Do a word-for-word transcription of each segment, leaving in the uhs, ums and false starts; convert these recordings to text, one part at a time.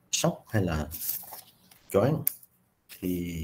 sốc hay là choáng, thì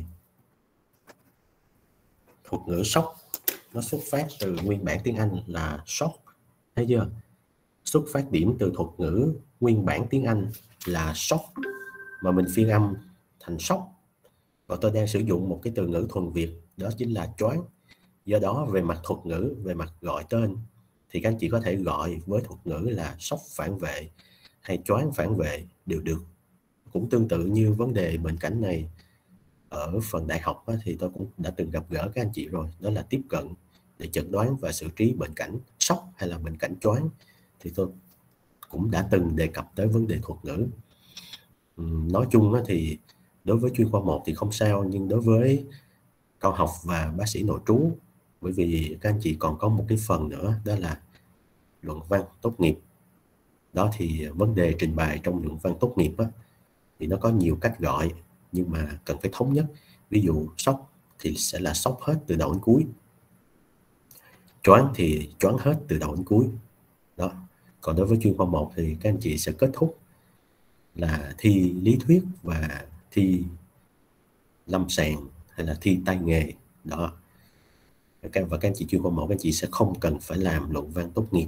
thuật ngữ sốc nó xuất phát từ nguyên bản tiếng Anh là shock, thấy chưa? Xuất phát điểm từ thuật ngữ nguyên bản tiếng Anh là sốc mà mình phiên âm thành sốc, và tôi đang sử dụng một cái từ ngữ thuần Việt đó chính là choáng. Do đó về mặt thuật ngữ, về mặt gọi tên thì các anh chị có thể gọi với thuật ngữ là sốc phản vệ hay choáng phản vệ đều được. Cũng tương tự như vấn đề bệnh cảnh này ở phần đại học á, thì tôi cũng đã từng gặp gỡ các anh chị rồi, đó là tiếp cận để chẩn đoán và xử trí bệnh cảnh sốc hay là bệnh cảnh choáng, thì tôi cũng đã từng đề cập tới vấn đề thuật ngữ. Nói chung á, thì đối với chuyên khoa một thì không sao, nhưng đối với cao học và bác sĩ nội trú, bởi vì các anh chị còn có một cái phần nữa đó là luận văn tốt nghiệp đó, thì vấn đề trình bày trong luận văn tốt nghiệp á, thì nó có nhiều cách gọi nhưng mà cần phải thống nhất. Ví dụ sốc thì sẽ là sốc hết từ đầu đến cuối, choáng thì choáng hết từ đầu đến cuối đó. Còn đối với chuyên khoa một thì các anh chị sẽ kết thúc là thi lý thuyết và thi lâm sàng hay là thi tay nghề đó. Và các anh chị chuyên khoa một, các anh chị sẽ không cần phải làm luận văn tốt nghiệp.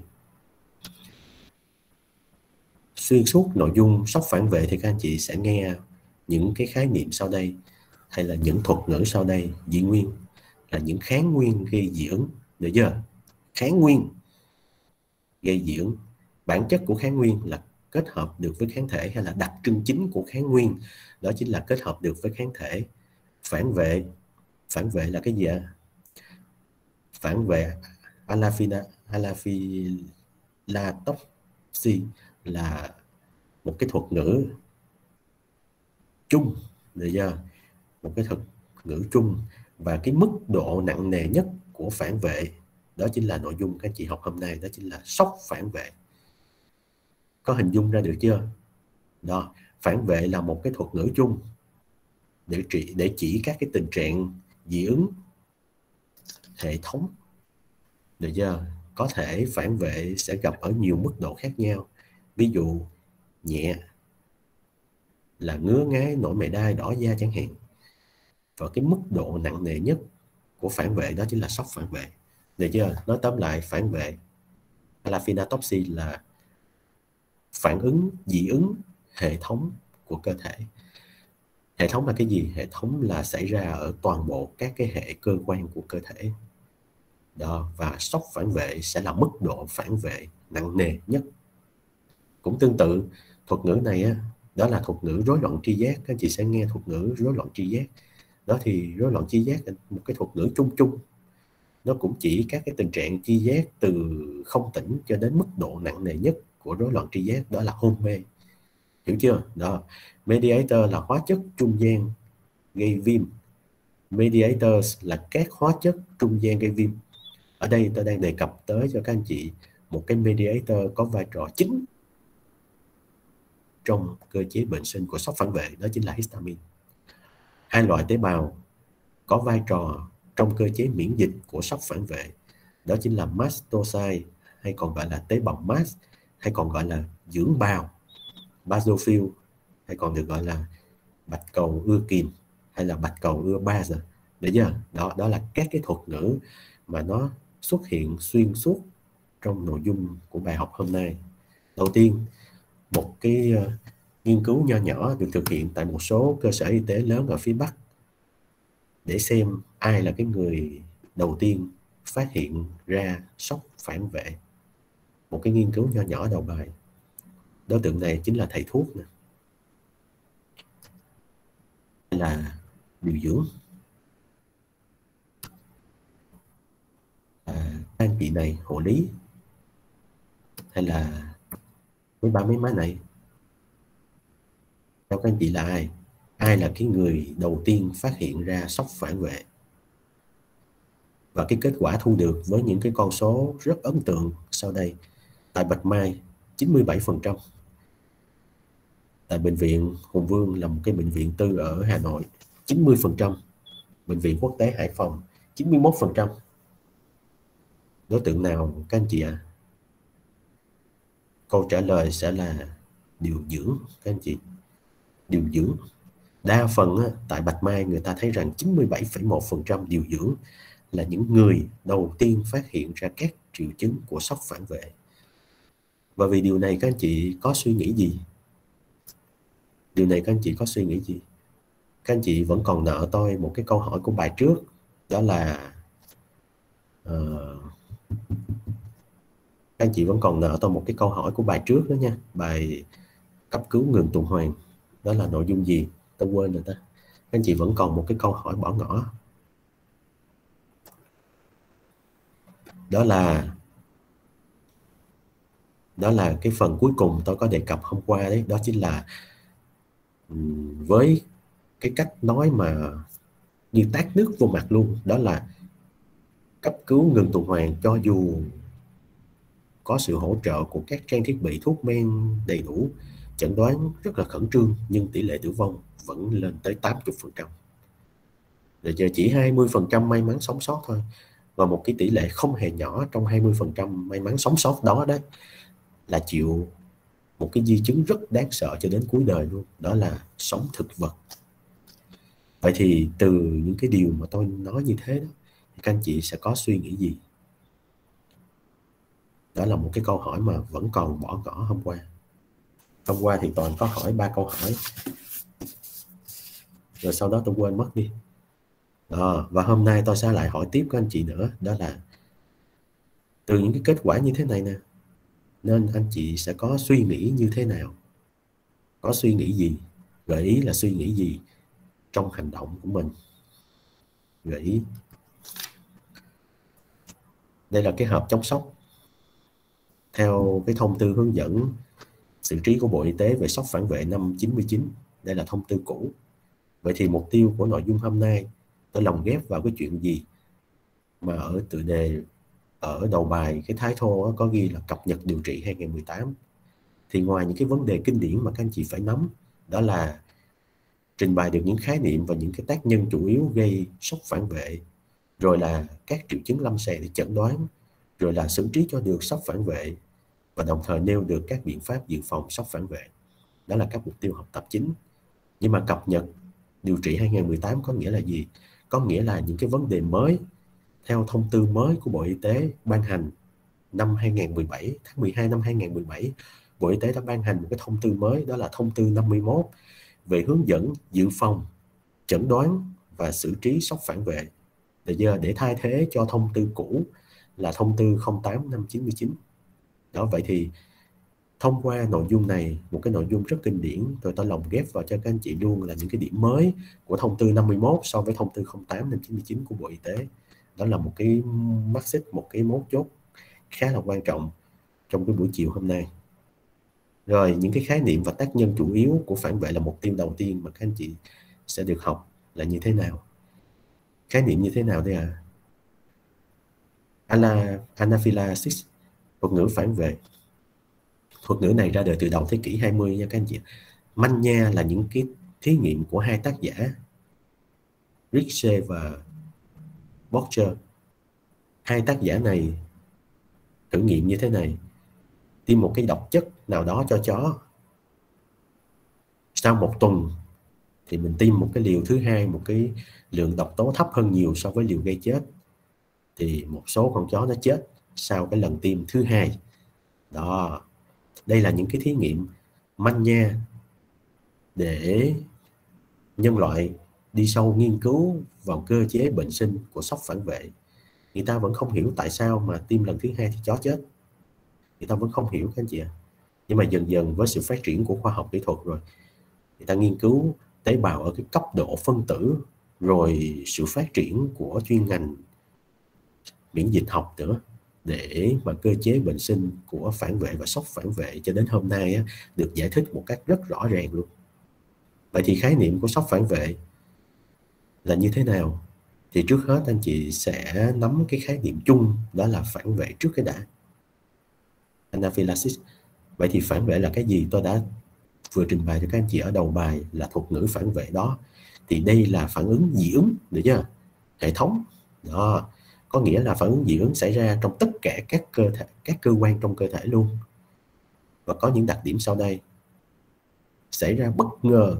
Xuyên suốt nội dung sốc phản vệ thì các anh chị sẽ nghe những cái khái niệm sau đây hay là những thuật ngữ sau đây. Dị nguyên là những kháng nguyên gây dị ứng, được chưa? Kháng nguyên gây dị ứng, bản chất của kháng nguyên là kết hợp được với kháng thể, hay là đặc trưng chính của kháng nguyên đó chính là kết hợp được với kháng thể. Phản vệ, phản vệ là cái gì ạ? Phản vệ Anaphylactosis là một cái thuật ngữ chung, được chưa? Một cái thuật ngữ chung, và cái mức độ nặng nề nhất của phản vệ đó chính là nội dung các chị học hôm nay, đó chính là sốc phản vệ. Có hình dung ra được chưa? Đó, phản vệ là một cái thuật ngữ chung để trị để chỉ các cái tình trạng dị ứng hệ thống, được chưa? Có thể phản vệ sẽ gặp ở nhiều mức độ khác nhau. Ví dụ nhẹ là ngứa ngáy, nổi mề đai, đỏ da chẳng hạn. Và cái mức độ nặng nề nhất của phản vệ đó chính là sốc phản vệ, được chưa? Nói tóm lại, phản vệ anaphylactosis là phản ứng dị ứng hệ thống của cơ thể. Hệ thống là cái gì? Hệ thống là xảy ra ở toàn bộ các cái hệ cơ quan của cơ thể đó, và sốc phản vệ sẽ là mức độ phản vệ nặng nề nhất. Cũng tương tự, thuật ngữ này á, đó là thuật ngữ rối loạn tri giác. Các anh chị sẽ nghe thuật ngữ rối loạn tri giác đó, thì rối loạn tri giác là một cái thuật ngữ chung chung, nó cũng chỉ các cái tình trạng tri giác từ không tỉnh cho đến mức độ nặng nề nhất của rối loạn tri giác, đó là hôn mê. Hiểu chưa? Đó, mediator là hóa chất trung gian gây viêm. Mediators là các hóa chất trung gian gây viêm. Ở đây tôi đang đề cập tới cho các anh chị một cái mediator có vai trò chính trong cơ chế bệnh sinh của sốc phản vệ, đó chính là histamine. Hai loại tế bào có vai trò trong cơ chế miễn dịch của sốc phản vệ, đó chính là mastocyte, hay còn gọi là tế bào mast, hay còn gọi là dưỡng bào basophil, hay còn được gọi là bạch cầu ưa kiềm, hay là bạch cầu ưa base. Để chưa? Đó, đó là các cái thuật ngữ mà nó xuất hiện xuyên suốt trong nội dung của bài học hôm nay. Đầu tiên, một cái uh, nghiên cứu nho nhỏ được thực hiện tại một số cơ sở y tế lớn ở phía Bắc để xem ai là cái người đầu tiên phát hiện ra sốc phản vệ. Một cái nghiên cứu nho nhỏ đầu bài. Đối tượng này chính là thầy thuốc nè, hay là điều dưỡng, à, anh chị này hộ lý, hay là mấy ba mấy má này. Theo các anh chị là ai? Ai là cái người đầu tiên phát hiện ra sốc phản vệ? Và cái kết quả thu được với những cái con số rất ấn tượng sau đây. Tại Bạch Mai chín mươi bảy phần trăm, tại Bệnh viện Hùng Vương là một cái bệnh viện tư ở Hà Nội chín mươi phần trăm, Bệnh viện Quốc tế Hải Phòng chín mươi mốt phần trăm. Đối tượng nào các anh chị ạ? À? Câu trả lời sẽ là điều dưỡng các anh chị. điều dưỡng. Đa phần á, tại Bạch Mai người ta thấy rằng chín mươi bảy phẩy một phần trăm điều dưỡng là những người đầu tiên phát hiện ra các triệu chứng của sốc phản vệ. Và vì điều này các anh chị có suy nghĩ gì? Điều này các anh chị có suy nghĩ gì? Các anh chị vẫn còn nợ tôi một cái câu hỏi của bài trước, đó là uh, các anh chị vẫn còn nợ tôi một cái câu hỏi của bài trước đó nha, bài cấp cứu ngừng tuần hoàn. Đó là nội dung gì? Tôi quên rồi ta. Các anh chị vẫn còn một cái câu hỏi bỏ ngỏ. Đó là đó là cái phần cuối cùng tôi có đề cập hôm qua đấy, đó chính là với cái cách nói mà như tát nước vô mặt luôn, đó là cấp cứu ngừng tuần hoàn cho dù có sự hỗ trợ của các trang thiết bị thuốc men đầy đủ, chẩn đoán rất là khẩn trương, nhưng tỷ lệ tử vong vẫn lên tới tám mươi phần trăm. Rồi giờ chỉ hai mươi phần trăm may mắn sống sót thôi. Và một cái tỷ lệ không hề nhỏ trong hai mươi phần trăm may mắn sống sót đó đấy là chịu một cái di chứng rất đáng sợ cho đến cuối đời luôn, đó là sống thực vật. Vậy thì từ những cái điều mà tôi nói như thế đó, thì các anh chị sẽ có suy nghĩ gì? Đó là một cái câu hỏi mà vẫn còn bỏ ngỏ hôm qua. Hôm qua thì Toàn có hỏi ba câu hỏi, rồi sau đó tôi quên mất đi. Đó, và hôm nay tôi sẽ lại hỏi tiếp các anh chị nữa, đó là từ những cái kết quả như thế này nè, nên anh chị sẽ có suy nghĩ như thế nào? Có suy nghĩ gì? Gợi ý là suy nghĩ gì trong hành động của mình? Gợi ý. Đây là cái hộp chống sốc. Theo cái thông tư hướng dẫn xử trí của Bộ Y tế về sốc phản vệ năm chín mươi chín. Đây là thông tư cũ. Vậy thì mục tiêu của nội dung hôm nay tôi lồng ghép vào cái chuyện gì? Mà ở tựa đề, ở đầu bài cái thái thô có ghi là cập nhật điều trị hai không một tám. Thì ngoài những cái vấn đề kinh điển mà các anh chị phải nắm, đó là trình bày được những khái niệm và những cái tác nhân chủ yếu gây sốc phản vệ, rồi là các triệu chứng lâm sàng để chẩn đoán, rồi là xử trí cho được sốc phản vệ, và đồng thời nêu được các biện pháp dự phòng sốc phản vệ. Đó là các mục tiêu học tập chính. Nhưng mà cập nhật điều trị hai không một tám có nghĩa là gì? Có nghĩa là những cái vấn đề mới theo thông tư mới của Bộ Y tế ban hành năm hai không một bảy, tháng mười hai năm hai không một bảy. Bộ Y tế đã ban hành một cái thông tư mới, đó là thông tư năm mươi mốt về hướng dẫn dự phòng, chẩn đoán và xử trí sốc phản vệ, để giờ để thay thế cho thông tư cũ là thông tư không tám năm chín mươi chín. Đó, vậy thì thông qua nội dung này, một cái nội dung rất kinh điển, rồi tôi lồng ghép vào cho các anh chị luôn là những cái điểm mới của thông tư năm mươi mốt so với thông tư không tám năm chín mươi chín của Bộ Y tế. Đó là một cái mắt xích, một cái mấu chốt khá là quan trọng trong cái buổi chiều hôm nay. Rồi những cái khái niệm và tác nhân chủ yếu của phản vệ là mục tiêu đầu tiên mà các anh chị sẽ được học là như thế nào? Khái niệm như thế nào đây à? Ana, anaphylaxis, thuật ngữ phản vệ. Thuật ngữ này ra đời từ đầu thế kỷ hai mươi nha các anh chị. Manh nha là những cái thí nghiệm của hai tác giả Ritchie và Borcher. Hai tác giả này thử nghiệm như thế này: tiêm một cái độc chất nào đó cho chó, sau một tuần thì mình tiêm một cái liều thứ hai, một cái lượng độc tố thấp hơn nhiều so với liều gây chết, thì một số con chó nó chết sau cái lần tiêm thứ hai. Đó, đây là những cái thí nghiệm manh nha để nhân loại đi sâu nghiên cứu vào cơ chế bệnh sinh của sốc phản vệ. Người ta vẫn không hiểu tại sao mà tiêm lần thứ hai thì chó chết. Người ta vẫn không hiểu các anh chị ạ. Nhưng mà dần dần với sự phát triển của khoa học kỹ thuật rồi, người ta nghiên cứu tế bào ở cái cấp độ phân tử, rồi sự phát triển của chuyên ngành miễn dịch học nữa, để mà cơ chế bệnh sinh của phản vệ và sốc phản vệ cho đến hôm nay á, được giải thích một cách rất rõ ràng luôn. Vậy thì khái niệm của sốc phản vệ là như thế nào? Thì trước hết anh chị sẽ nắm cái khái niệm chung, đó là phản vệ trước cái đã. Anaphylaxis. Vậy thì phản vệ là cái gì? Tôi đã vừa trình bày cho các anh chị ở đầu bài là thuật ngữ phản vệ đó. Thì đây là phản ứng dị ứng, được chưa? Hệ thống. Đó, có nghĩa là phản ứng dị ứng xảy ra trong tất cả các cơ thể, các cơ quan trong cơ thể luôn. Và có những đặc điểm sau đây: xảy ra bất ngờ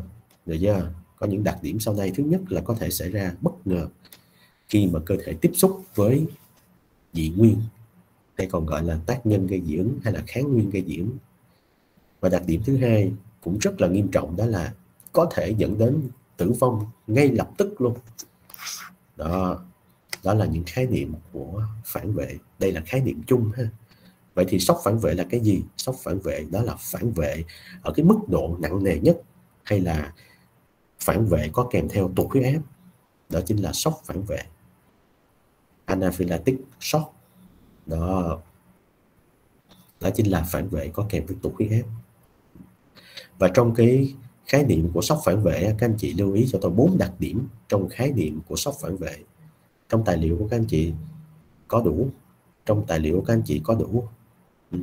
Được chưa? Có những đặc điểm sau đây. Thứ nhất là có thể xảy ra bất ngờ khi mà cơ thể tiếp xúc với dị nguyên, hay còn gọi là tác nhân gây dị ứng hay là kháng nguyên gây dị ứng. Và đặc điểm thứ hai cũng rất là nghiêm trọng, đó là có thể dẫn đến tử vong ngay lập tức luôn. Đó, đó là những khái niệm của phản vệ. Đây là khái niệm chung ha. Vậy thì sốc phản vệ là cái gì? Sốc phản vệ đó là phản vệ ở cái mức độ nặng nề nhất, hay là phản vệ có kèm theo tụt huyết áp. Đó chính là sốc phản vệ, anaphylactic shock. Đó, đó chính là phản vệ có kèm với tụt huyết áp. Và trong cái khái niệm của sốc phản vệ, các anh chị lưu ý cho tôi bốn đặc điểm trong khái niệm của sốc phản vệ. Trong tài liệu của các anh chị có đủ? Trong tài liệu của các anh chị có đủ? Ừ.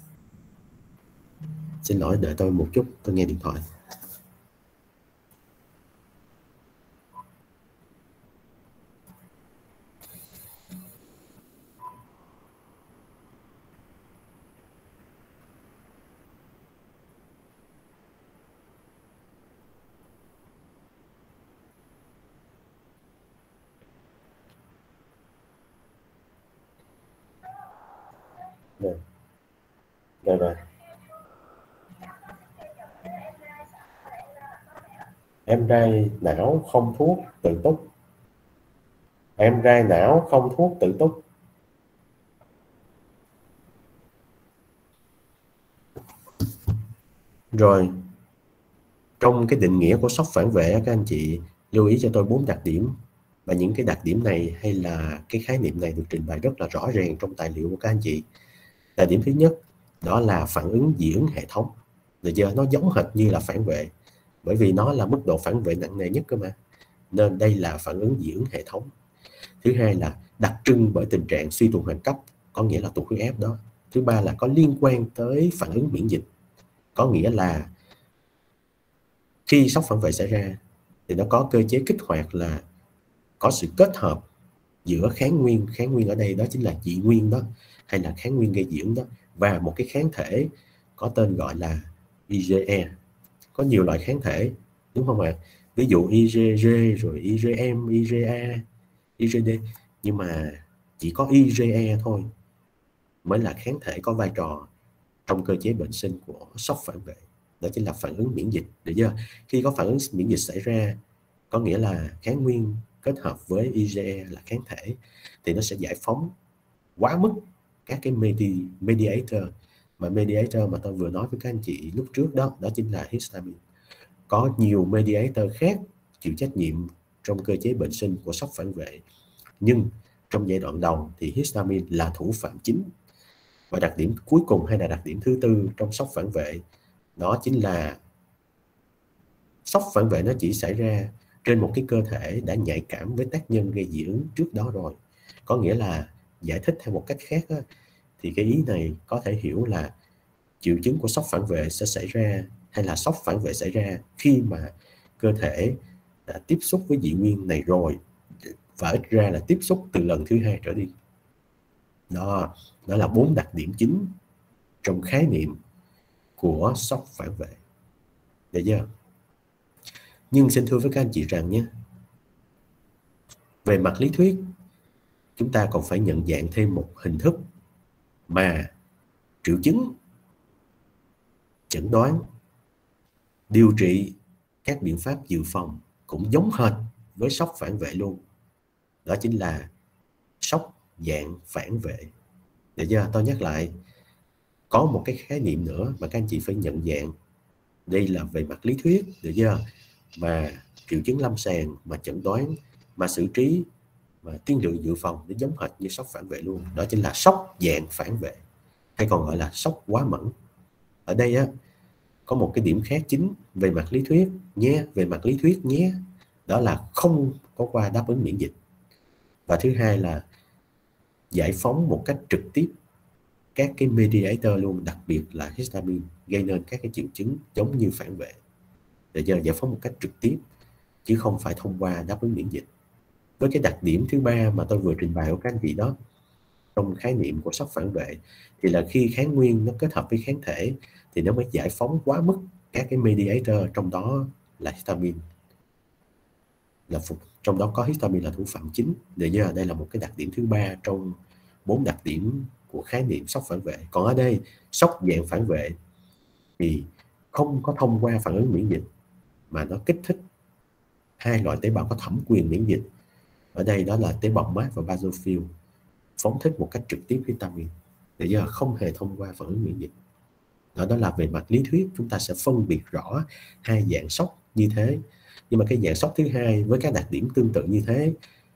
Xin lỗi, đợi tôi một chút, tôi nghe điện thoại. Rồi, rồi, rồi. Em rai não không thuốc tự túc. Em rai não không thuốc tự túc. Rồi, trong cái định nghĩa của sốc phản vệ, các anh chị lưu ý cho tôi bốn đặc điểm. Và những cái đặc điểm này hay là cái khái niệm này được trình bày rất là rõ ràng trong tài liệu của các anh chị. Đặc điểm thứ nhất đó là phản ứng dị ứng hệ thống. Được chưa? Nó giống hệt như là phản vệ, bởi vì nó là mức độ phản vệ nặng nề nhất cơ mà, nên đây là phản ứng dị ứng hệ thống. Thứ hai là đặc trưng bởi tình trạng suy tuần hoàn cấp, có nghĩa là tụt huyết áp đó. Thứ ba là có liên quan tới phản ứng miễn dịch, có nghĩa là khi sốc phản vệ xảy ra thì nó có cơ chế kích hoạt là có sự kết hợp giữa kháng nguyên, kháng nguyên ở đây đó chính là dị nguyên đó, hay là kháng nguyên gây dị ứng đó, và một cái kháng thể có tên gọi là i giê e. Có nhiều loại kháng thể, đúng không ạ? Ví dụ i giê giê, rồi i giê em, i giê a, i giê đê, nhưng mà chỉ có i giê e thôi mới là kháng thể có vai trò trong cơ chế bệnh sinh của sốc phản vệ. Đó chính là phản ứng miễn dịch, được chưa? Khi có phản ứng miễn dịch xảy ra, có nghĩa là kháng nguyên kết hợp với i giê e là kháng thể, thì nó sẽ giải phóng quá mức các cái medi, mediator. Mà mediator mà tôi vừa nói với các anh chị lúc trước đó, đó chính là histamine. Có nhiều mediator khác chịu trách nhiệm trong cơ chế bệnh sinh của sốc phản vệ, nhưng trong giai đoạn đầu thì histamine là thủ phạm chính. Và đặc điểm cuối cùng hay là đặc điểm thứ tư trong sốc phản vệ, đó chính là sốc phản vệ nó chỉ xảy ra trên một cái cơ thể đã nhạy cảm với tác nhân gây dị ứng trước đó rồi. Có nghĩa là giải thích theo một cách khác á, thì cái ý này có thể hiểu là triệu chứng của sốc phản vệ sẽ xảy ra, hay là sốc phản vệ xảy ra khi mà cơ thể đã tiếp xúc với dị nguyên này rồi, và ít ra là tiếp xúc từ lần thứ hai trở đi. Đó, đó là bốn đặc điểm chính trong khái niệm của sốc phản vệ. Được chưa? Nhưng xin thưa với các anh chị rằng nhé, về mặt lý thuyết, chúng ta còn phải nhận dạng thêm một hình thức mà triệu chứng, chẩn đoán, điều trị, các biện pháp dự phòng cũng giống hệt với sốc phản vệ luôn. Đó chính là sốc dạng phản vệ. Được chưa? Tôi nhắc lại, có một cái khái niệm nữa mà các anh chị phải nhận dạng. Đây là về mặt lý thuyết, được chưa? Mà triệu chứng lâm sàng, mà chẩn đoán, mà xử trí, và tiên lượng dự phòng nó giống hệt như sốc phản vệ luôn. Đó chính là sốc dạng phản vệ, hay còn gọi là sốc quá mẫn. Ở đây á, có một cái điểm khác chính về mặt lý thuyết nhé, về mặt lý thuyết nhé, đó là không có qua đáp ứng miễn dịch. Và thứ hai là giải phóng một cách trực tiếp các cái mediator luôn, đặc biệt là histamine, gây nên các cái triệu chứng giống như phản vệ. Để giờ giải phóng một cách trực tiếp, chứ không phải thông qua đáp ứng miễn dịch. Với cái đặc điểm thứ ba mà tôi vừa trình bày của các anh chị đó, trong khái niệm của sốc phản vệ, thì là khi kháng nguyên nó kết hợp với kháng thể thì nó mới giải phóng quá mức các cái mediator, trong đó là histamine, là phục, trong đó có histamine là thủ phạm chính. Để giờ đây là một cái đặc điểm thứ ba trong bốn đặc điểm của khái niệm sốc phản vệ. Còn ở đây sốc dạng phản vệ thì không có thông qua phản ứng miễn dịch mà nó kích thích hai loại tế bào có thẩm quyền miễn dịch. Ở đây đó là tế bào mát và basophil phóng thích một cách trực tiếp histamine, để giờ không hề thông qua phản ứng miễn dịch. Đó, đó là về mặt lý thuyết chúng ta sẽ phân biệt rõ hai dạng sốc như thế. Nhưng mà cái dạng sốc thứ hai với các đặc điểm tương tự như thế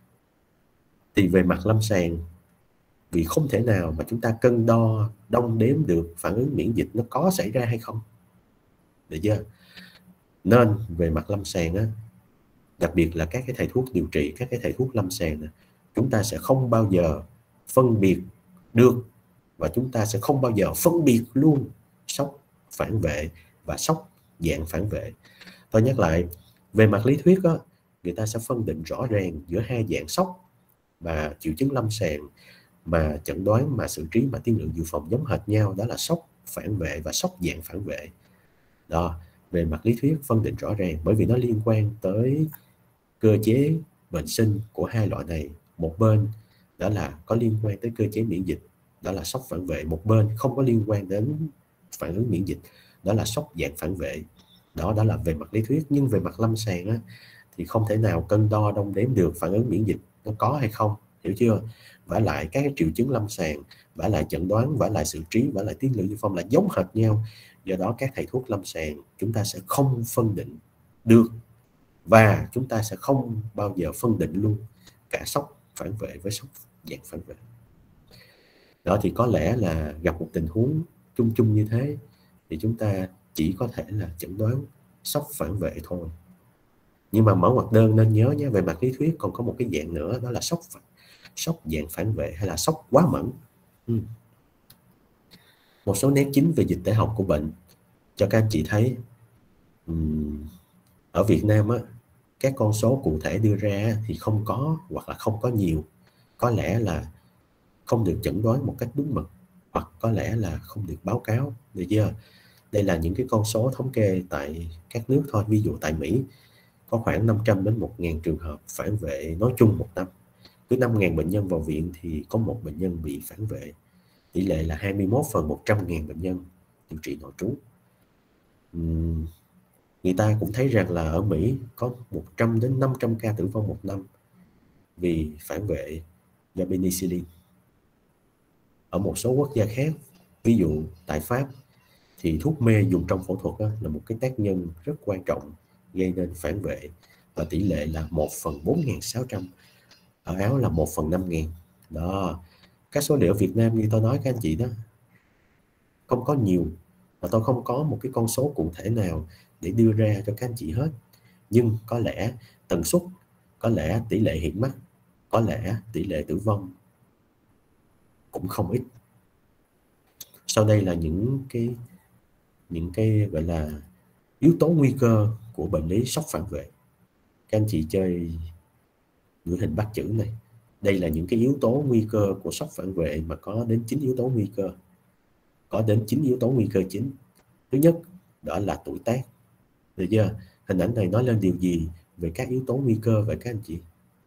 thì về mặt lâm sàng, vì không thể nào mà chúng ta cân đo đong đếm được phản ứng miễn dịch nó có xảy ra hay không, được chưa? Nên về mặt lâm sàng á, đặc biệt là các cái thầy thuốc điều trị, các cái thầy thuốc lâm sàng, chúng ta sẽ không bao giờ phân biệt được và chúng ta sẽ không bao giờ phân biệt luôn sốc phản vệ và sốc dạng phản vệ. Tôi nhắc lại, về mặt lý thuyết đó, người ta sẽ phân định rõ ràng giữa hai dạng sốc và triệu chứng lâm sàng mà chẩn đoán, mà xử trí, mà tiên lượng dự phòng giống hệt nhau, đó là sốc phản vệ và sốc dạng phản vệ. Đó, về mặt lý thuyết phân định rõ ràng, bởi vì nó liên quan tới cơ chế bệnh sinh của hai loại này. Một bên đó là có liên quan tới cơ chế miễn dịch, đó là sốc phản vệ. Một bên không có liên quan đến phản ứng miễn dịch, đó là sốc dạng phản vệ. Đó, đó là về mặt lý thuyết. Nhưng về mặt lâm sàng á, thì không thể nào cân đo đong đếm được phản ứng miễn dịch nó có hay không, hiểu chưa? Vả lại các cái triệu chứng lâm sàng, vả lại chẩn đoán, vả lại xử trí, vả lại tiên lượng dự phòng là giống hệt nhau. Do đó các thầy thuốc lâm sàng chúng ta sẽ không phân định được, và chúng ta sẽ không bao giờ phân định luôn cả sốc phản vệ với sốc dạng phản vệ. Đó, thì có lẽ là gặp một tình huống chung chung như thế thì chúng ta chỉ có thể là chẩn đoán sốc phản vệ thôi. Nhưng mà mở ngoặc đơn nên nhớ nhé, về mặt lý thuyết còn có một cái dạng nữa, đó là sốc sốc dạng phản vệ hay là sốc quá mẫn. ừ. Một số nét chính về dịch tễ học của bệnh cho các anh chị thấy. uhm, ở Việt Nam á, các con số cụ thể đưa ra thì không có, hoặc là không có nhiều. Có lẽ là không được chẩn đoán một cách đúng mực, hoặc có lẽ là không được báo cáo, được chưa? Đây là những cái con số thống kê tại các nước thôi. Ví dụ tại Mỹ có khoảng năm trăm đến một nghìn trường hợp phản vệ nói chung một năm. Cứ năm nghìn bệnh nhân vào viện thì có một bệnh nhân bị phản vệ. Tỷ lệ là hai mươi mốt phần một trăm nghìn bệnh nhân điều trị nội trú. Uhm, người ta cũng thấy rằng là ở Mỹ có một trăm đến năm trăm ca tử vong một năm vì phản vệ do penicillin. Ở một số quốc gia khác, ví dụ tại Pháp, thì thuốc mê dùng trong phẫu thuật đó, là một cái tác nhân rất quan trọng gây nên phản vệ, và tỷ lệ là một phần bốn nghìn sáu trăm. Ở Áo là một phần năm nghìn. Đó, các số liệu Việt Nam như tôi nói các anh chị đó không có nhiều, và tôi không có một cái con số cụ thể nào để đưa ra cho các anh chị hết. Nhưng có lẽ tần suất, có lẽ tỷ lệ hiện mắc, có lẽ tỷ lệ tử vong cũng không ít. Sau đây là những cái những cái gọi là yếu tố nguy cơ của bệnh lý sốc phản vệ. Các anh chị chơi gửi hình bắt chữ này. Đây là những cái yếu tố nguy cơ của sốc phản vệ mà có đến chín yếu tố nguy cơ. Có đến chín yếu tố nguy cơ chính. Thứ nhất, đó là tuổi tác. Được chưa? Hình ảnh này nói lên điều gì về các yếu tố nguy cơ vậy các anh chị?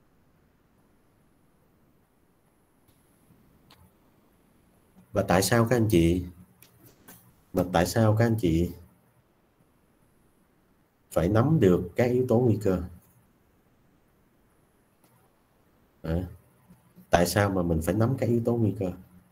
Và tại sao các anh chị Và tại sao các anh chị phải nắm được các yếu tố nguy cơ? À, tại sao mà mình phải nắm các yếu tố nguy cơ?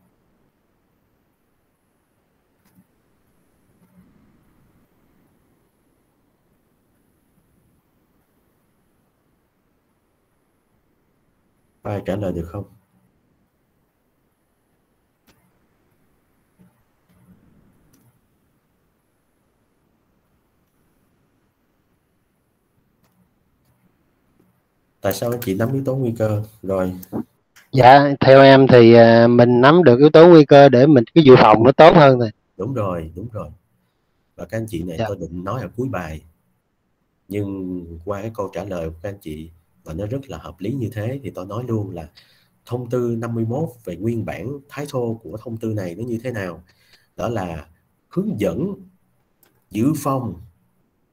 Có ai trả lời được không? Tại sao anh chị nắm yếu tố nguy cơ? Rồi. Dạ, theo em thì uh, mình nắm được yếu tố nguy cơ để mình cái dự phòng nó tốt hơn rồi. Đúng rồi, đúng rồi. Và các anh chị này, dạ, tôi định nói ở cuối bài, nhưng qua cái câu trả lời của các anh chị và nó rất là hợp lý như thế, thì tôi nói luôn là thông tư năm mươi mốt về nguyên bản thái thô của thông tư này nó như thế nào. Đó là hướng dẫn dự phòng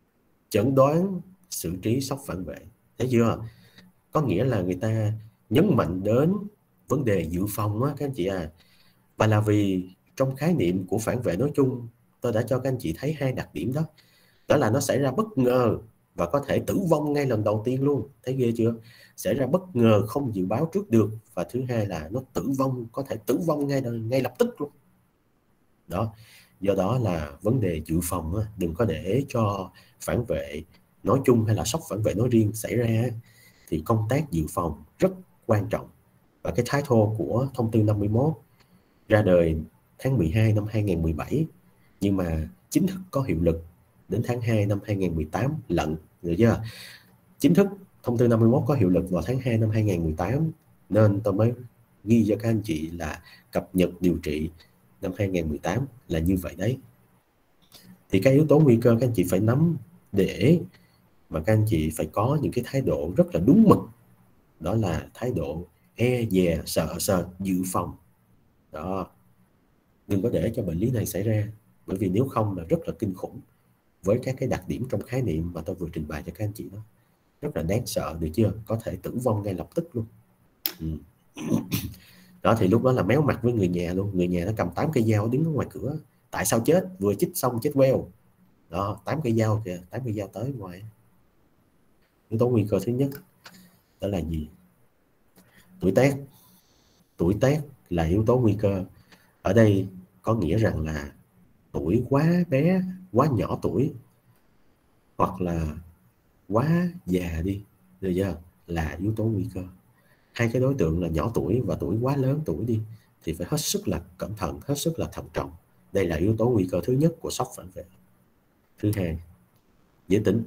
chẩn đoán, xử trí sốc phản vệ. Thấy chưa? Có nghĩa là người ta nhấn mạnh đến vấn đề dự phòng á các anh chị à. Và là vì trong khái niệm của phản vệ nói chung, tôi đã cho các anh chị thấy hai đặc điểm đó. Đó là nó xảy ra bất ngờ và có thể tử vong ngay lần đầu tiên luôn. Thấy ghê chưa? Xảy ra bất ngờ không dự báo trước được. Và thứ hai là nó tử vong, có thể tử vong ngay ngay lập tức luôn. Đó. Do đó là vấn đề dự phòng á, đừng có để cho phản vệ nói chung hay là sốc phản vệ nói riêng xảy ra. Thì công tác dự phòng rất quan trọng. Và cái title của thông tư năm mươi mốt ra đời tháng mười hai năm hai nghìn không trăm mười bảy, nhưng mà chính thức có hiệu lực đến tháng hai năm hai nghìn không trăm mười tám lận, được chưa? Chính thức thông tư năm mươi mốt có hiệu lực vào tháng hai năm hai nghìn không trăm mười tám, nên tôi mới ghi cho các anh chị là cập nhật điều trị năm hai nghìn không trăm mười tám là như vậy đấy. Thì các yếu tố nguy cơ các anh chị phải nắm để mà các anh chị phải có những cái thái độ rất là đúng mực. Đó là thái độ e dè sợ sệt dự phòng. Đó. Đừng có để cho bệnh lý này xảy ra, bởi vì nếu không là rất là kinh khủng. Với các cái đặc điểm trong khái niệm mà tôi vừa trình bày cho các anh chị đó, rất là đáng sợ, được chưa? Có thể tử vong ngay lập tức luôn. Ừ. Đó thì lúc đó là méo mặt với người nhà luôn. Người nhà nó cầm tám cây dao đứng ở ngoài cửa. Tại sao chết? Vừa chích xong chết queo. Đó, tám cây dao kìa, tám cây dao tới ngoài. Yếu tố nguy cơ thứ nhất đó là gì? Tuổi tác. Tuổi tác là yếu tố nguy cơ. Ở đây có nghĩa rằng là tuổi quá bé, quá nhỏ tuổi, hoặc là quá già đi, được chưa? Là yếu tố nguy cơ. Hai cái đối tượng là nhỏ tuổi và tuổi quá lớn tuổi đi thì phải hết sức là cẩn thận, hết sức là thận trọng. Đây là yếu tố nguy cơ thứ nhất của sốc phản vệ. Thứ hai, giới tính.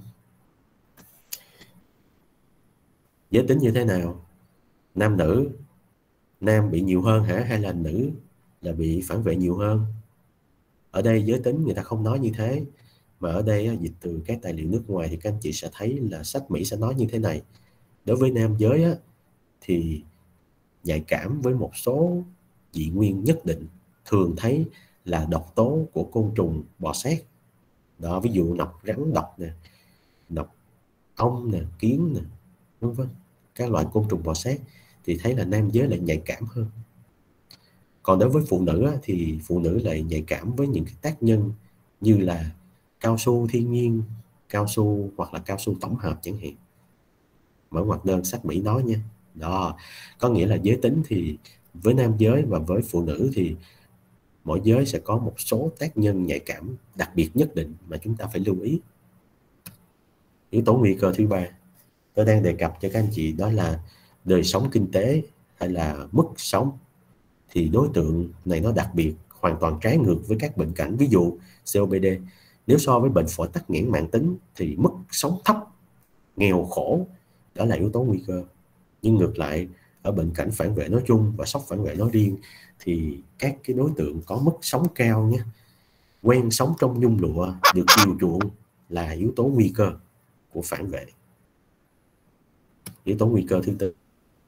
Giới tính như thế nào? Nam nữ, nam bị nhiều hơn hả, hay là nữ là bị phản vệ nhiều hơn? Ở đây giới tính người ta không nói như thế, mà ở đây dịch từ các tài liệu nước ngoài thì các anh chị sẽ thấy là sách Mỹ sẽ nói như thế này. Đối với nam giới á, thì nhạy cảm với một số dị nguyên nhất định, thường thấy là độc tố của côn trùng bò sát. Đó, ví dụ nọc rắn độc nè, nọc ong nè, kiến nè, vân vân, các loại côn trùng bò sát thì thấy là nam giới lại nhạy cảm hơn. Còn đối với phụ nữ á, thì phụ nữ lại nhạy cảm với những cái tác nhân như là cao su thiên nhiên, cao su hoặc là cao su tổng hợp chẳng hạn. Mở ngoặc đơn sách Mỹ nói nha. Đó, có nghĩa là giới tính thì với nam giới và với phụ nữ thì mỗi giới sẽ có một số tác nhân nhạy cảm đặc biệt nhất định mà chúng ta phải lưu ý. Yếu tố nguy cơ thứ ba tôi đang đề cập cho các anh chị đó là đời sống kinh tế hay là mức sống. Thì đối tượng này nó đặc biệt, hoàn toàn trái ngược với các bệnh cảnh. Ví dụ xê ô pê đê, nếu so với bệnh phổi tắc nghẽn mãn tính thì mức sống thấp, nghèo khổ, đó là yếu tố nguy cơ. Nhưng ngược lại, ở bệnh cảnh phản vệ nói chung và sốc phản vệ nói riêng thì các cái đối tượng có mức sống cao nhé, quen sống trong nhung lụa, được chiều chuộng là yếu tố nguy cơ của phản vệ. Yếu tố nguy cơ thứ tư,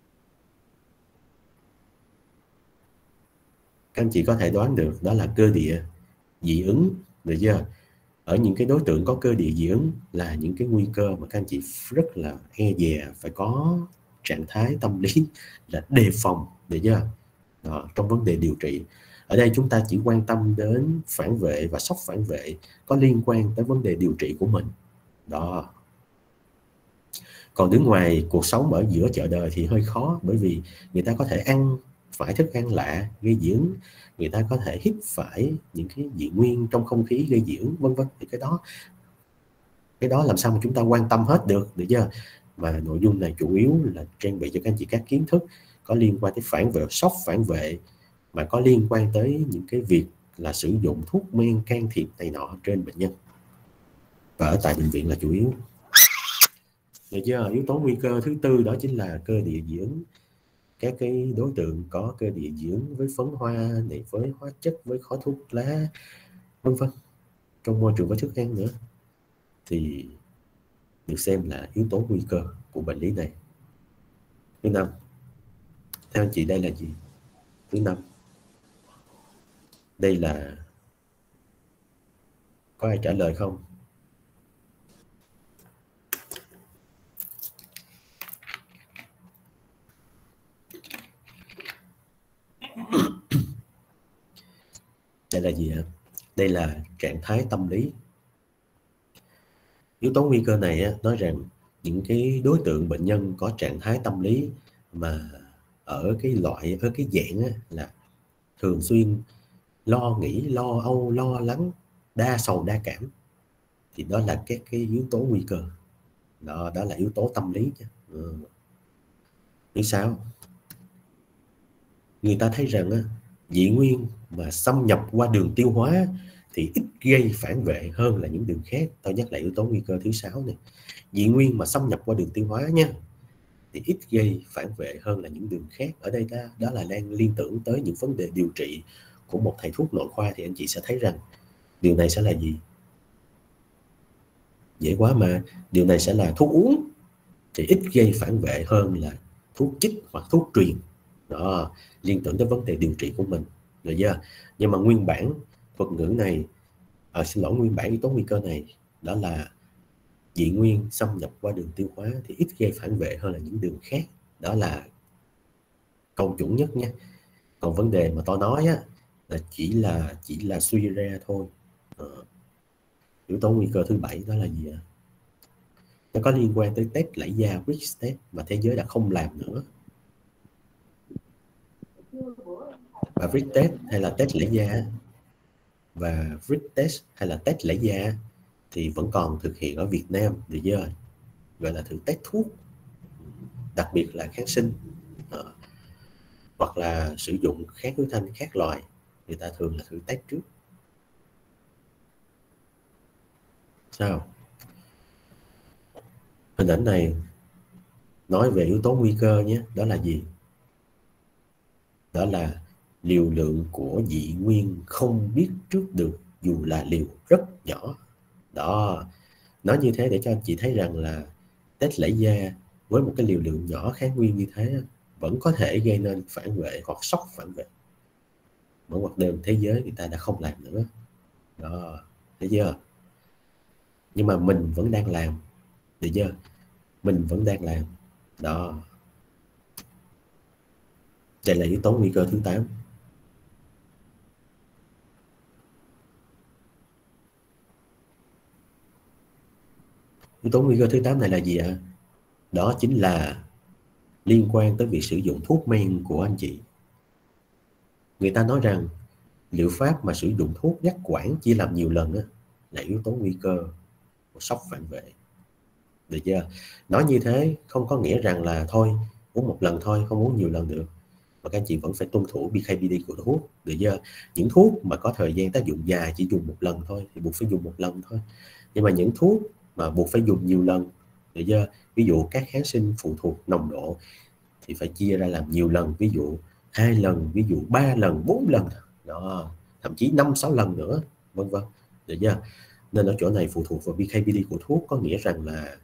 các anh chị có thể đoán được, đó là cơ địa dị ứng, được chưa? Ở những cái đối tượng có cơ địa dị ứng là những cái nguy cơ mà các anh chị rất là e dè, phải có trạng thái tâm lý là đề phòng, được chưa? Đó, trong vấn đề điều trị. Ở đây chúng ta chỉ quan tâm đến phản vệ và sốc phản vệ có liên quan tới vấn đề điều trị của mình. Đó. Còn đứng ngoài cuộc sống ở giữa chợ đời thì hơi khó, bởi vì người ta có thể ăn phải thức ăn lạ gây dị ứng, người ta có thể hít phải những cái dị nguyên trong không khí gây dị ứng, vân vân. Thì cái đó cái đó làm sao mà chúng ta quan tâm hết được, được chưa? Mà nội dung này chủ yếu là trang bị cho các anh chị các kiến thức có liên quan tới phản vệ, sốc phản vệ, mà có liên quan tới những cái việc là sử dụng thuốc men can thiệp này nọ trên bệnh nhân và ở tại bệnh viện là chủ yếu. Được chưa? Yếu tố nguy cơ thứ tư đó chính là cơ địa dị ứng. Các cái đối tượng có cơ địa dị ứng với phấn hoa này, với hóa chất, với khói thuốc lá, vân vân, trong môi trường với thức ăn nữa, thì được xem là yếu tố nguy cơ của bệnh lý này. Thứ năm, theo anh chị đây là gì? Thứ năm, đây là, có ai trả lời không? Đây là gì ạ? Đây là trạng thái tâm lý. Yếu tố nguy cơ này á, nói rằng những cái đối tượng bệnh nhân có trạng thái tâm lý mà ở cái loại, ở cái dạng á, là thường xuyên lo nghĩ, lo âu, lo lắng, đa sầu đa cảm, thì đó là các cái yếu tố nguy cơ. Đó, đó là yếu tố tâm lý chứ. Ừ. Thứ sáu, người ta thấy rằng á, dị nguyên mà xâm nhập qua đường tiêu hóa thì ít gây phản vệ hơn là những đường khác. Tôi nhắc lại yếu tố nguy cơ thứ sáu này. Dị nguyên mà xâm nhập qua đường tiêu hóa nha, thì ít gây phản vệ hơn là những đường khác. Ở đây đó, đó là đang liên tưởng tới những vấn đề điều trị của một thầy thuốc nội khoa, thì anh chị sẽ thấy rằng điều này sẽ là gì? Dễ quá mà, điều này sẽ là thuốc uống thì ít gây phản vệ hơn là thuốc chích hoặc thuốc truyền. Đó, liên tưởng tới vấn đề điều trị của mình, được chưa? Nhưng mà nguyên bản thuật ngữ này, à, xin lỗi, nguyên bản yếu tố nguy cơ này đó là dị nguyên xâm nhập qua đường tiêu hóa thì ít gây phản vệ hơn là những đường khác. Đó là câu chuẩn nhất nha. Còn vấn đề mà tôi nói á, là chỉ là chỉ là suy ra thôi. À, yếu tố nguy cơ thứ bảy đó là gì ạ? Nó có liên quan tới test lẫy da, Rich test, mà thế giới đã không làm nữa. Và Rich test hay là test lẫy da và Rich test hay là test lẫy da thì vẫn còn thực hiện ở Việt Nam, được chưa? Gọi là thử test thuốc, đặc biệt là kháng sinh, à, hoặc là sử dụng kháng huyết thanh khác loại, người ta thường là thử test trước. Sao? Hình ảnh này nói về yếu tố nguy cơ nhé. Đó là gì? Đó là liều lượng của dị nguyên không biết trước được dù là liều rất nhỏ. Đó, nói như thế để cho anh chị thấy rằng là test lẫy da với một cái liều lượng nhỏ kháng nguyên như thế vẫn có thể gây nên phản vệ hoặc sốc phản vệ. Mở ngoặc đơn thế giới người ta đã không làm nữa. Đó, thấy chưa? Nhưng mà mình vẫn đang làm, được chưa? Mình vẫn đang làm. Đó, đây là yếu tố nguy cơ thứ tám. Yếu tố nguy cơ thứ tám này là gì ạ? Đó chính là liên quan tới việc sử dụng thuốc men của anh chị. Người ta nói rằng liệu pháp mà sử dụng thuốc ngắt quãng chia làm nhiều lần á, là yếu tố nguy cơ của sốc phản vệ. Được chưa? Nói như thế không có nghĩa rằng là thôi uống một lần thôi, không uống nhiều lần được. Và các anh chị vẫn phải tuân thủ bê ca pê đê của thuốc. Được chưa? Những thuốc mà có thời gian tác dụng dài chỉ dùng một lần thôi thì buộc phải dùng một lần thôi. Nhưng mà những thuốc mà buộc phải dùng nhiều lần, được chưa? Ví dụ các kháng sinh phụ thuộc nồng độ thì phải chia ra làm nhiều lần, ví dụ hai lần, ví dụ ba lần, bốn lần, đó, thậm chí năm sáu lần nữa, vân vân, được chưa? Nên ở chỗ này phụ thuộc vào bê ca pê đê của thuốc, có nghĩa rằng là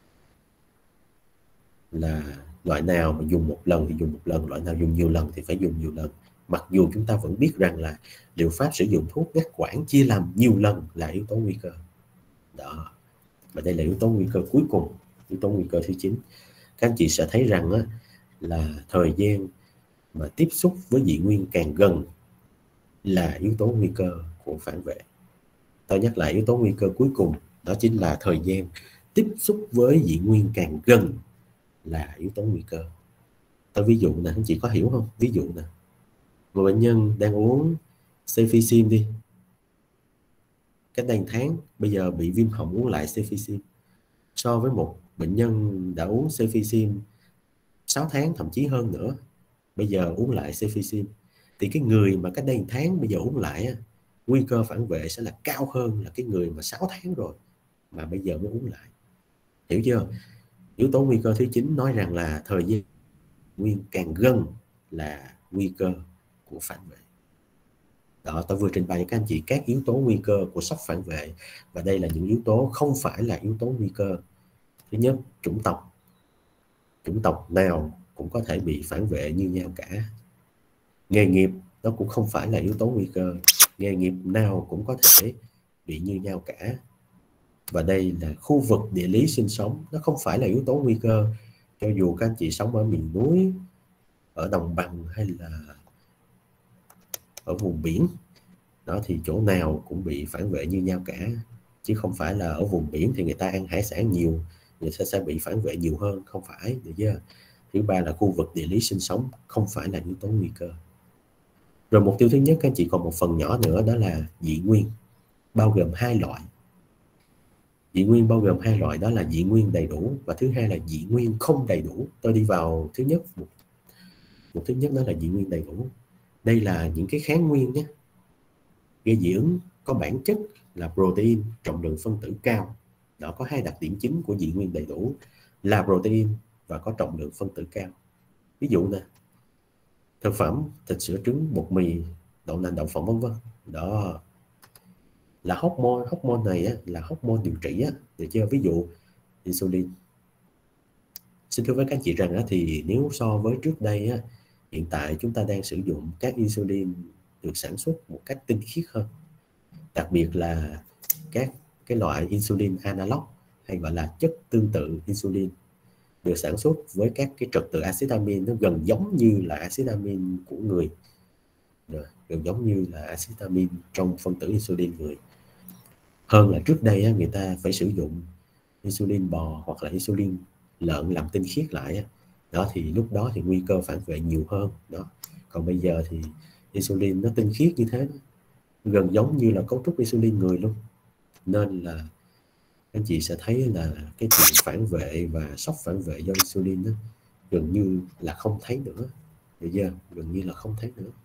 là loại nào mà dùng một lần thì dùng một lần, loại nào dùng nhiều lần thì phải dùng nhiều lần. Mặc dù chúng ta vẫn biết rằng là liệu pháp sử dụng thuốc ngắt quãng chia làm nhiều lần là yếu tố nguy cơ. Đó, và đây là yếu tố nguy cơ cuối cùng, yếu tố nguy cơ thứ chín. Các anh chị sẽ thấy rằng á, là thời gian mà tiếp xúc với dị nguyên càng gần là yếu tố nguy cơ của phản vệ. Tôi nhắc lại yếu tố nguy cơ cuối cùng, đó chính là thời gian tiếp xúc với dị nguyên càng gần là yếu tố nguy cơ. Tôi ví dụ nè, anh chị có hiểu không? Ví dụ nè, một bệnh nhân đang uống cefixime đi, cách đây một tháng, bây giờ bị viêm họng uống lại cefixime. So với một bệnh nhân đã uống cefixime sáu tháng thậm chí hơn nữa, bây giờ uống lại cefixime, thì cái người mà cách đây một tháng bây giờ uống lại, nguy cơ phản vệ sẽ là cao hơn là cái người mà sáu tháng rồi mà bây giờ mới uống lại. Hiểu chưa? Yếu tố nguy cơ thứ chín nói rằng là thời gian nguyên càng gần là nguy cơ của phản vệ. Đó, tôi vừa trình bày các anh chị các yếu tố nguy cơ của sốc phản vệ, và đây là những yếu tố không phải là yếu tố nguy cơ. Thứ nhất, chủng tộc. Chủng tộc nào cũng có thể bị phản vệ như nhau cả. Nghề nghiệp nó cũng không phải là yếu tố nguy cơ. Nghề nghiệp nào cũng có thể bị như nhau cả. Và đây là khu vực địa lý sinh sống, nó không phải là yếu tố nguy cơ. Cho dù các anh chị sống ở miền núi, ở đồng bằng hay là ở vùng biển, đó thì chỗ nào cũng bị phản vệ như nhau cả, chứ không phải là ở vùng biển thì người ta ăn hải sản nhiều, người ta sẽ bị phản vệ nhiều hơn, không phải, được chưa? Thứ ba là khu vực địa lý sinh sống không phải là yếu tố nguy cơ. Rồi mục tiêu thứ nhất các anh chị còn một phần nhỏ nữa, đó là dị nguyên, bao gồm hai loại. Dị nguyên bao gồm hai loại, đó là dị nguyên đầy đủ và thứ hai là dị nguyên không đầy đủ. Tôi đi vào thứ nhất, một, một thứ nhất đó là dị nguyên đầy đủ. Đây là những cái kháng nguyên nhé, gây dị ứng có bản chất là protein, trọng lượng phân tử cao. Đó, có hai đặc điểm chính của dị nguyên đầy đủ là protein và có trọng lượng phân tử cao. Ví dụ nè, thực phẩm thịt, sữa, trứng, bột mì, đậu nành, đậu phộng vân vân. Đó là hormone, hormone này á, là hormone điều trị á, được chưa? Ví dụ insulin. Xin thưa với các anh chị rằng á, thì nếu so với trước đây á, hiện tại chúng ta đang sử dụng các insulin được sản xuất một cách tinh khiết hơn, đặc biệt là các cái loại insulin analog hay gọi là chất tương tự insulin được sản xuất với các cái trật tự acetamin nó gần giống như là acetamin của người, rồi, gần giống như là acetamin trong phân tử insulin người, hơn là trước đây á, người ta phải sử dụng insulin bò hoặc là insulin lợn làm tinh khiết lại á. Đó thì lúc đó thì nguy cơ phản vệ nhiều hơn đó. Còn bây giờ thì insulin nó tinh khiết như thế, gần giống như là cấu trúc insulin người luôn, nên là anh chị sẽ thấy là cái chuyện phản vệ và sốc phản vệ do insulin đó, gần như là không thấy nữa, được chưa? Gần như là không thấy nữa.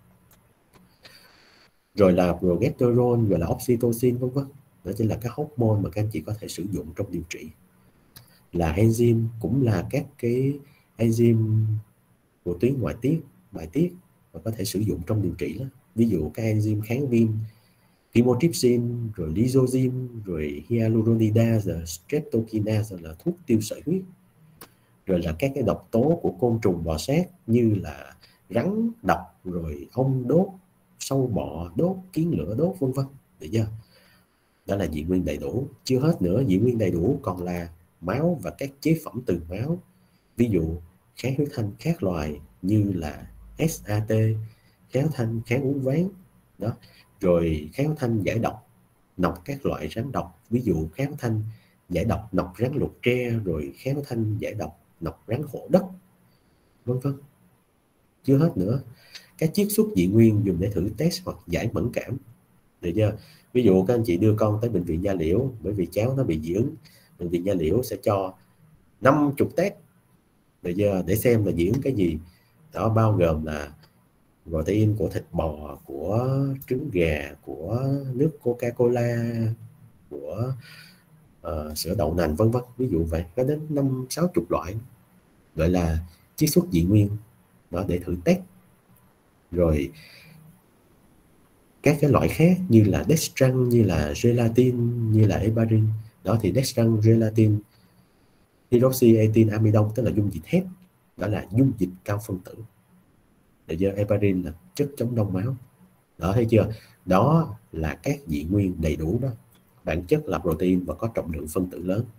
Rồi là progesterone, gọi là oxytocin vân vân, đó chính là các hormone mà các anh chị có thể sử dụng trong điều trị. Là enzyme, cũng là các cái enzyme của tuyến ngoại tiết, bài tiết và có thể sử dụng trong điều trị đó. Ví dụ các enzyme kháng viêm, chymotrypsin, rồi lysozyme, rồi hyaluronidase, streptokinase là thuốc tiêu sợi huyết. Rồi là các cái độc tố của côn trùng bò sát như là rắn độc, rồi ong đốt, sâu bọ đốt, kiến lửa đốt vân vân, được chưa? Đó là dị nguyên đầy đủ. Chưa hết nữa, dị nguyên đầy đủ còn là máu và các chế phẩm từ máu. Ví dụ kháng huyết thanh các loài như là ét a tê, kháng thanh kháng uốn ván đó, rồi kháng thanh giải độc nọc các loại rắn độc, ví dụ kháng thanh giải độc nọc rắn lục tre, rồi kháng thanh giải độc nọc rắn hổ đất vân vân. Chưa hết nữa, các chiết xuất dị nguyên dùng để thử test hoặc giải mẫn cảm, được chưa? Ví dụ các anh chị đưa con tới bệnh viện da liễu, bởi vì cháu nó bị dị ứng, bệnh viện da liễu sẽ cho năm mươi test, được chưa, để xem là dị ứng cái gì. Đó bao gồm là protein của thịt bò, của trứng gà, của nước Coca-Cola, của uh, sữa đậu nành vân vân, ví dụ vậy, có đến năm sáu chục loại, gọi là chiết xuất dị nguyên đó để thử test. Rồi các cái loại khác như là dextran, như là gelatin, như là heparin đó, thì dextran, gelatin, hydroxyethyl amidon tức là dung dịch thép, đó là dung dịch cao phân tử, được chưa? Heparin là chất chống đông máu đó, thấy chưa? Đó là các dị nguyên đầy đủ đó, bản chất là protein và có trọng lượng phân tử lớn.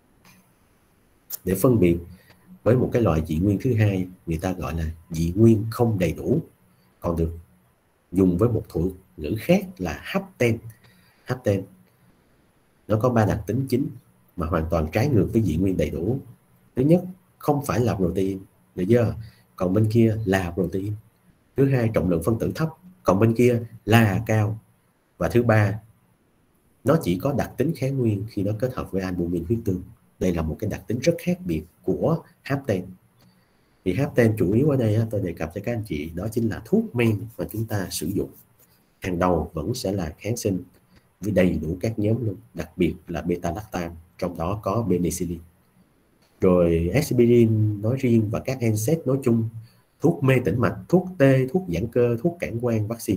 Để phân biệt với một cái loại dị nguyên thứ hai, người ta gọi là dị nguyên không đầy đủ, còn được dùng với một thuật ngữ khác là hapten. Hapten nó có ba đặc tính chính mà hoàn toàn trái ngược với dị nguyên đầy đủ. Thứ nhất, không phải là protein, được chưa? Còn bên kia là protein. Thứ hai, trọng lượng phân tử thấp, còn bên kia là cao. Và thứ ba, nó chỉ có đặc tính kháng nguyên khi nó kết hợp với albumin huyết tương. Đây là một cái đặc tính rất khác biệt của hapten. Thì hapten chủ yếu ở đây tôi đề cập cho các anh chị, đó chính là thuốc men mà chúng ta sử dụng. Hàng đầu vẫn sẽ là kháng sinh với đầy đủ các nhóm luôn, đặc biệt là beta-lactam, trong đó có penicillin. Rồi aspirin nói riêng và các en sết nói chung, thuốc mê tĩnh mạch, thuốc tê, thuốc giãn cơ, thuốc cản quang, vaccine.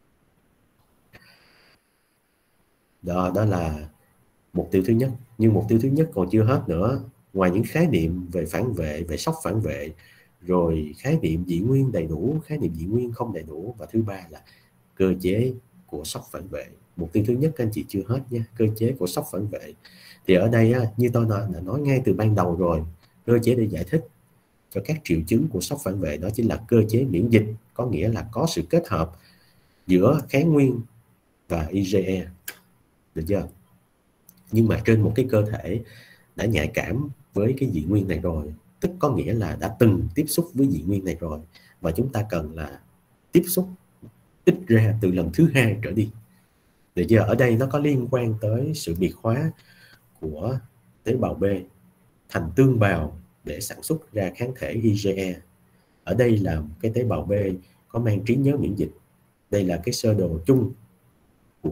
Đó, đó là mục tiêu thứ nhất. Nhưng mục tiêu thứ nhất còn chưa hết nữa. Ngoài những khái niệm về phản vệ, về sốc phản vệ, rồi khái niệm dị nguyên đầy đủ, khái niệm dị nguyên không đầy đủ, và thứ ba là cơ chế của sốc phản vệ. Mục tiêu thứ nhất các anh chị chưa hết nha, cơ chế của sốc phản vệ. Thì ở đây như tôi đã nói ngay từ ban đầu rồi, cơ chế để giải thích cho các triệu chứng của sốc phản vệ đó chính là cơ chế miễn dịch, có nghĩa là có sự kết hợp giữa kháng nguyên và i giê e, được chưa? Nhưng mà trên một cái cơ thể đã nhạy cảm với cái dị nguyên này rồi, tức có nghĩa là đã từng tiếp xúc với dị nguyên này rồi, và chúng ta cần là tiếp xúc ít ra từ lần thứ hai trở đi. Được chưa? Ở đây nó có liên quan tới sự biệt hóa của tế bào B thành tương bào để sản xuất ra kháng thể i giê e. Ở đây là cái tế bào B có mang trí nhớ miễn dịch. Đây là cái sơ đồ chung của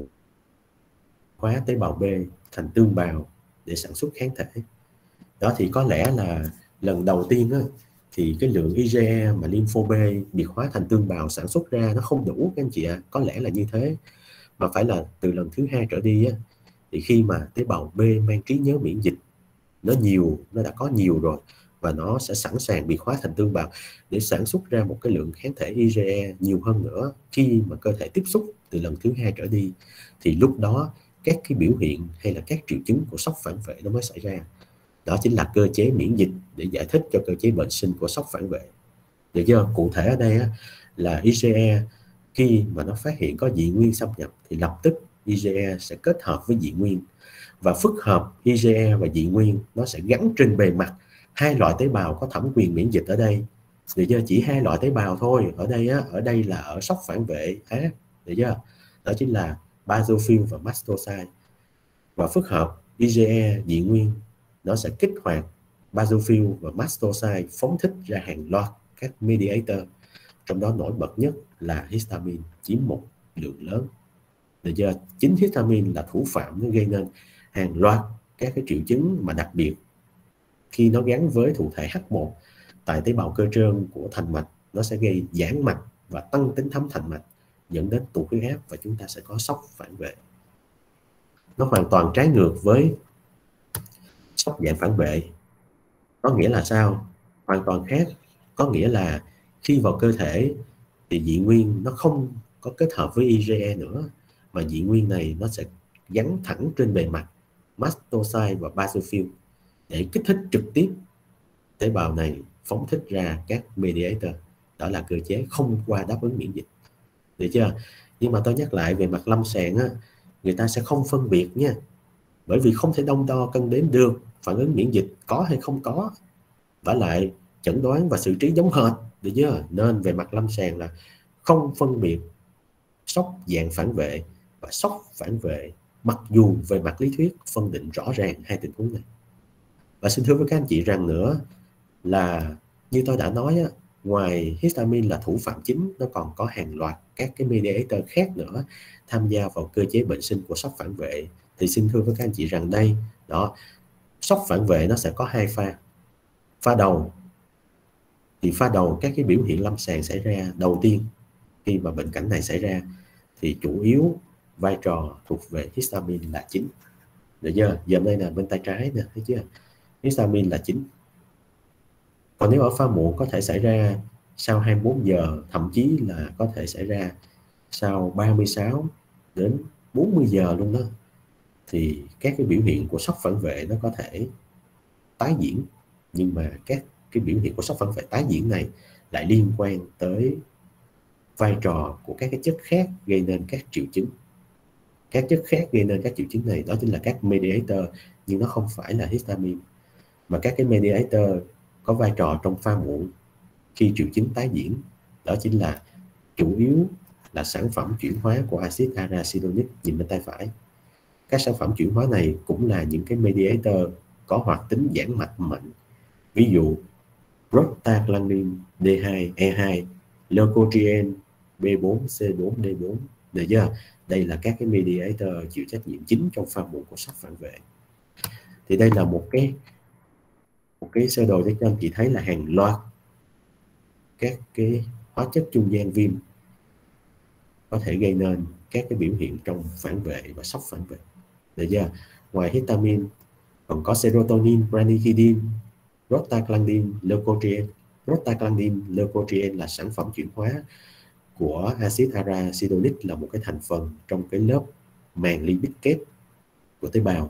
hóa tế bào B thành tương bào để sản xuất kháng thể. Đó thì có lẽ là lần đầu tiên á, thì cái lượng i giê e mà lympho B biệt hóa thành tương bào sản xuất ra nó không đủ các anh chị ạ. À. Có lẽ là như thế, mà phải là từ lần thứ hai trở đi á, thì khi mà tế bào B mang trí nhớ miễn dịch nó nhiều, nó đã có nhiều rồi, và nó sẽ sẵn sàng biệt hóa thành tương bào để sản xuất ra một cái lượng kháng thể i giê e nhiều hơn nữa. Khi mà cơ thể tiếp xúc từ lần thứ hai trở đi thì lúc đó các cái biểu hiện hay là các triệu chứng của sốc phản vệ nó mới xảy ra. Đó chính là cơ chế miễn dịch để giải thích cho cơ chế bệnh sinh của sốc phản vệ. Được chưa? Cụ thể ở đây á, là i giê e khi mà nó phát hiện có dị nguyên xâm nhập thì lập tức i giê e sẽ kết hợp với dị nguyên, và phức hợp i giê e và dị nguyên nó sẽ gắn trên bề mặt hai loại tế bào có thẩm quyền miễn dịch ở đây. Được chưa? Chỉ hai loại tế bào thôi. Ở đây á, ở đây là ở sốc phản vệ. À, được chưa? Đó chính là basophil và mastocyte. Và phức hợp i giê e dị nguyên nó sẽ kích hoạt basophil và mastocyte phóng thích ra hàng loạt các mediator, trong đó nổi bật nhất là histamine chiếm một lượng lớn. Được chưa? Chính histamine là thủ phạm nó gây nên hàng loạt các cái triệu chứng, mà đặc biệt khi nó gắn với thụ thể H một tại tế bào cơ trơn của thành mạch, nó sẽ gây giãn mạch và tăng tính thấm thành mạch, dẫn đến tụt huyết áp và chúng ta sẽ có sốc phản vệ. Nó hoàn toàn trái ngược với sốc dạng phản vệ. Có nghĩa là sao? Hoàn toàn khác. Có nghĩa là khi vào cơ thể thì dị nguyên nó không có kết hợp với i giê e nữa, mà dị nguyên này nó sẽ gắn thẳng trên bề mặt mastocyte và basophil để kích thích trực tiếp tế bào này phóng thích ra các mediator. Đó là cơ chế không qua đáp ứng miễn dịch. Được chưa? Nhưng mà tôi nhắc lại, về mặt lâm sàng á, người ta sẽ không phân biệt nha, bởi vì không thể đong đo cân đếm được phản ứng miễn dịch có hay không có. Vả lại chẩn đoán và xử trí giống hệt, được chưa? Nên về mặt lâm sàng là không phân biệt sốc dạng phản vệ và sốc phản vệ, mặc dù về mặt lý thuyết phân định rõ ràng hai tình huống này. Và xin thưa với các anh chị rằng nữa là như tôi đã nói á, ngoài histamine là thủ phạm chính, nó còn có hàng loạt các cái mediator khác nữa tham gia vào cơ chế bệnh sinh của sốc phản vệ. Thì xin thưa với các anh chị rằng đây, đó, sốc phản vệ nó sẽ có hai pha. Pha đầu thì pha đầu các cái biểu hiện lâm sàng xảy ra đầu tiên khi mà bệnh cảnh này xảy ra thì chủ yếu vai trò thuộc về histamine là chính. Được chưa? Giờ đây là bên tay trái nè, thấy chưa? Histamine là chính. Còn nếu ở pha muộn có thể xảy ra sau hai mươi bốn giờ, thậm chí là có thể xảy ra sau ba mươi sáu đến bốn mươi giờ luôn đó, thì các cái biểu hiện của sốc phản vệ nó có thể tái diễn. Nhưng mà các cái biểu hiện của sốc phản vệ tái diễn này lại liên quan tới vai trò của các cái chất khác gây nên các triệu chứng. Các chất khác gây nên các triệu chứng này đó chính là các mediator, nhưng nó không phải là histamine. Mà các cái mediator có vai trò trong pha muộn khi triệu chứng tái diễn, đó chính là chủ yếu là sản phẩm chuyển hóa của axit arachidonic, nhìn bên tay phải. Các sản phẩm chuyển hóa này cũng là những cái mediator có hoạt tính giãn mạch mạnh, ví dụ prostaglandin D hai, E hai, leukotriene, B bốn, C bốn, D bốn. Được chưa? Đây là các cái mediator chịu trách nhiệm chính trong pha muộn của sốc phản vệ. Thì đây là một cái một cái sơ đồ để cho anh chị thấy là hàng loạt các cái hóa chất trung gian viêm có thể gây nên các cái biểu hiện trong phản vệ và sốc phản vệ. Được chưa? Ngoài histamine còn có serotonin, branitidine, prostaglandin, leukotriene. Prostaglandin, leukotriene là sản phẩm chuyển hóa của axit arachidonic, là một cái thành phần trong cái lớp màng lipid kép của tế bào.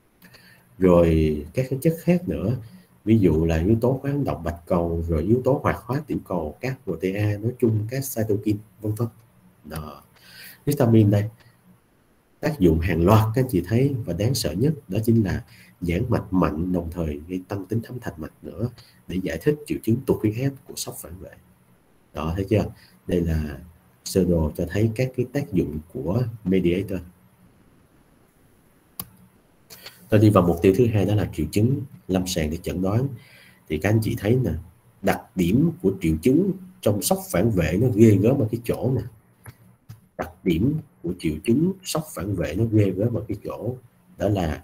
Rồi các cái chất khác nữa, ví dụ là yếu tố khoáng động bạch cầu, rồi yếu tố hoạt hóa tiểu cầu, các protein nói chung, các cytokine, vân vân. Đó. Histamine đây Tác dụng hàng loạt các anh chị thấy, và đáng sợ nhất đó chính là giãn mạch mạnh, đồng thời gây tăng tính thâm thạch mạch nữa, để giải thích triệu chứng tụt huyết áp của sốc phản vệ. Đó, thấy chưa? Đây là sơ đồ cho thấy các cái tác dụng của mediator. Tôi đi vào mục tiêu thứ hai, đó là triệu chứng lâm sàng để chẩn đoán. Thì các anh chị thấy nè, đặc điểm của triệu chứng trong sốc phản vệ nó ghê gớm ở cái chỗ nè. Đặc điểm của triệu chứng sốc phản vệ nó ghê gớm ở cái chỗ đó là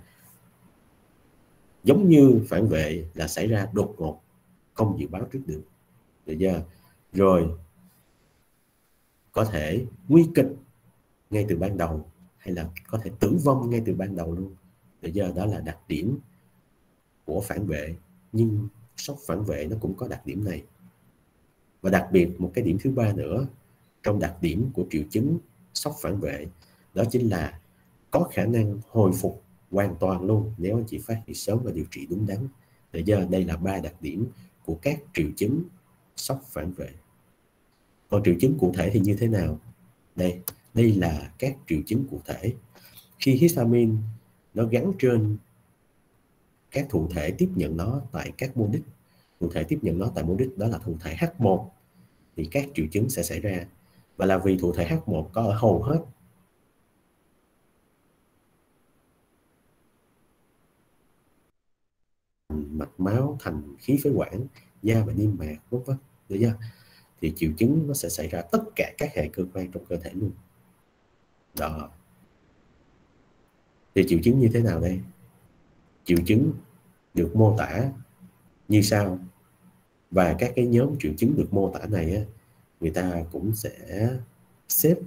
giống như phản vệ là xảy ra đột ngột, không dự báo trước được, được chưa? Rồi có thể nguy kịch ngay từ ban đầu, hay là có thể tử vong ngay từ ban đầu luôn, được chưa? Đó là đặc điểm của phản vệ. Nhưng sốc phản vệ nó cũng có đặc điểm này. Và đặc biệt một cái điểm thứ ba nữa trong đặc điểm của triệu chứng sốc phản vệ, đó chính là có khả năng hồi phục hoàn toàn luôn nếu anh chị phát hiện sớm và điều trị đúng đắn. Để giờ đây là ba đặc điểm của các triệu chứng sốc phản vệ. Còn triệu chứng cụ thể thì như thế nào? Đây, đây là các triệu chứng cụ thể. Khi histamine nó gắn trên các thụ thể tiếp nhận nó tại các mô đích, thụ thể tiếp nhận nó tại mô đích đó là thụ thể H một, thì các triệu chứng sẽ xảy ra. Và là vì thụ thể H một có ở hầu hết mạch máu, thành khí phế quản, da và niêm mạc, vân vân, được chưa? Thì triệu chứng nó sẽ xảy ra tất cả các hệ cơ quan trong cơ thể luôn. Đó. Thì triệu chứng như thế nào đây? Triệu chứng được mô tả như sau. Và các cái nhóm triệu chứng được mô tả này á, người ta cũng sẽ xếp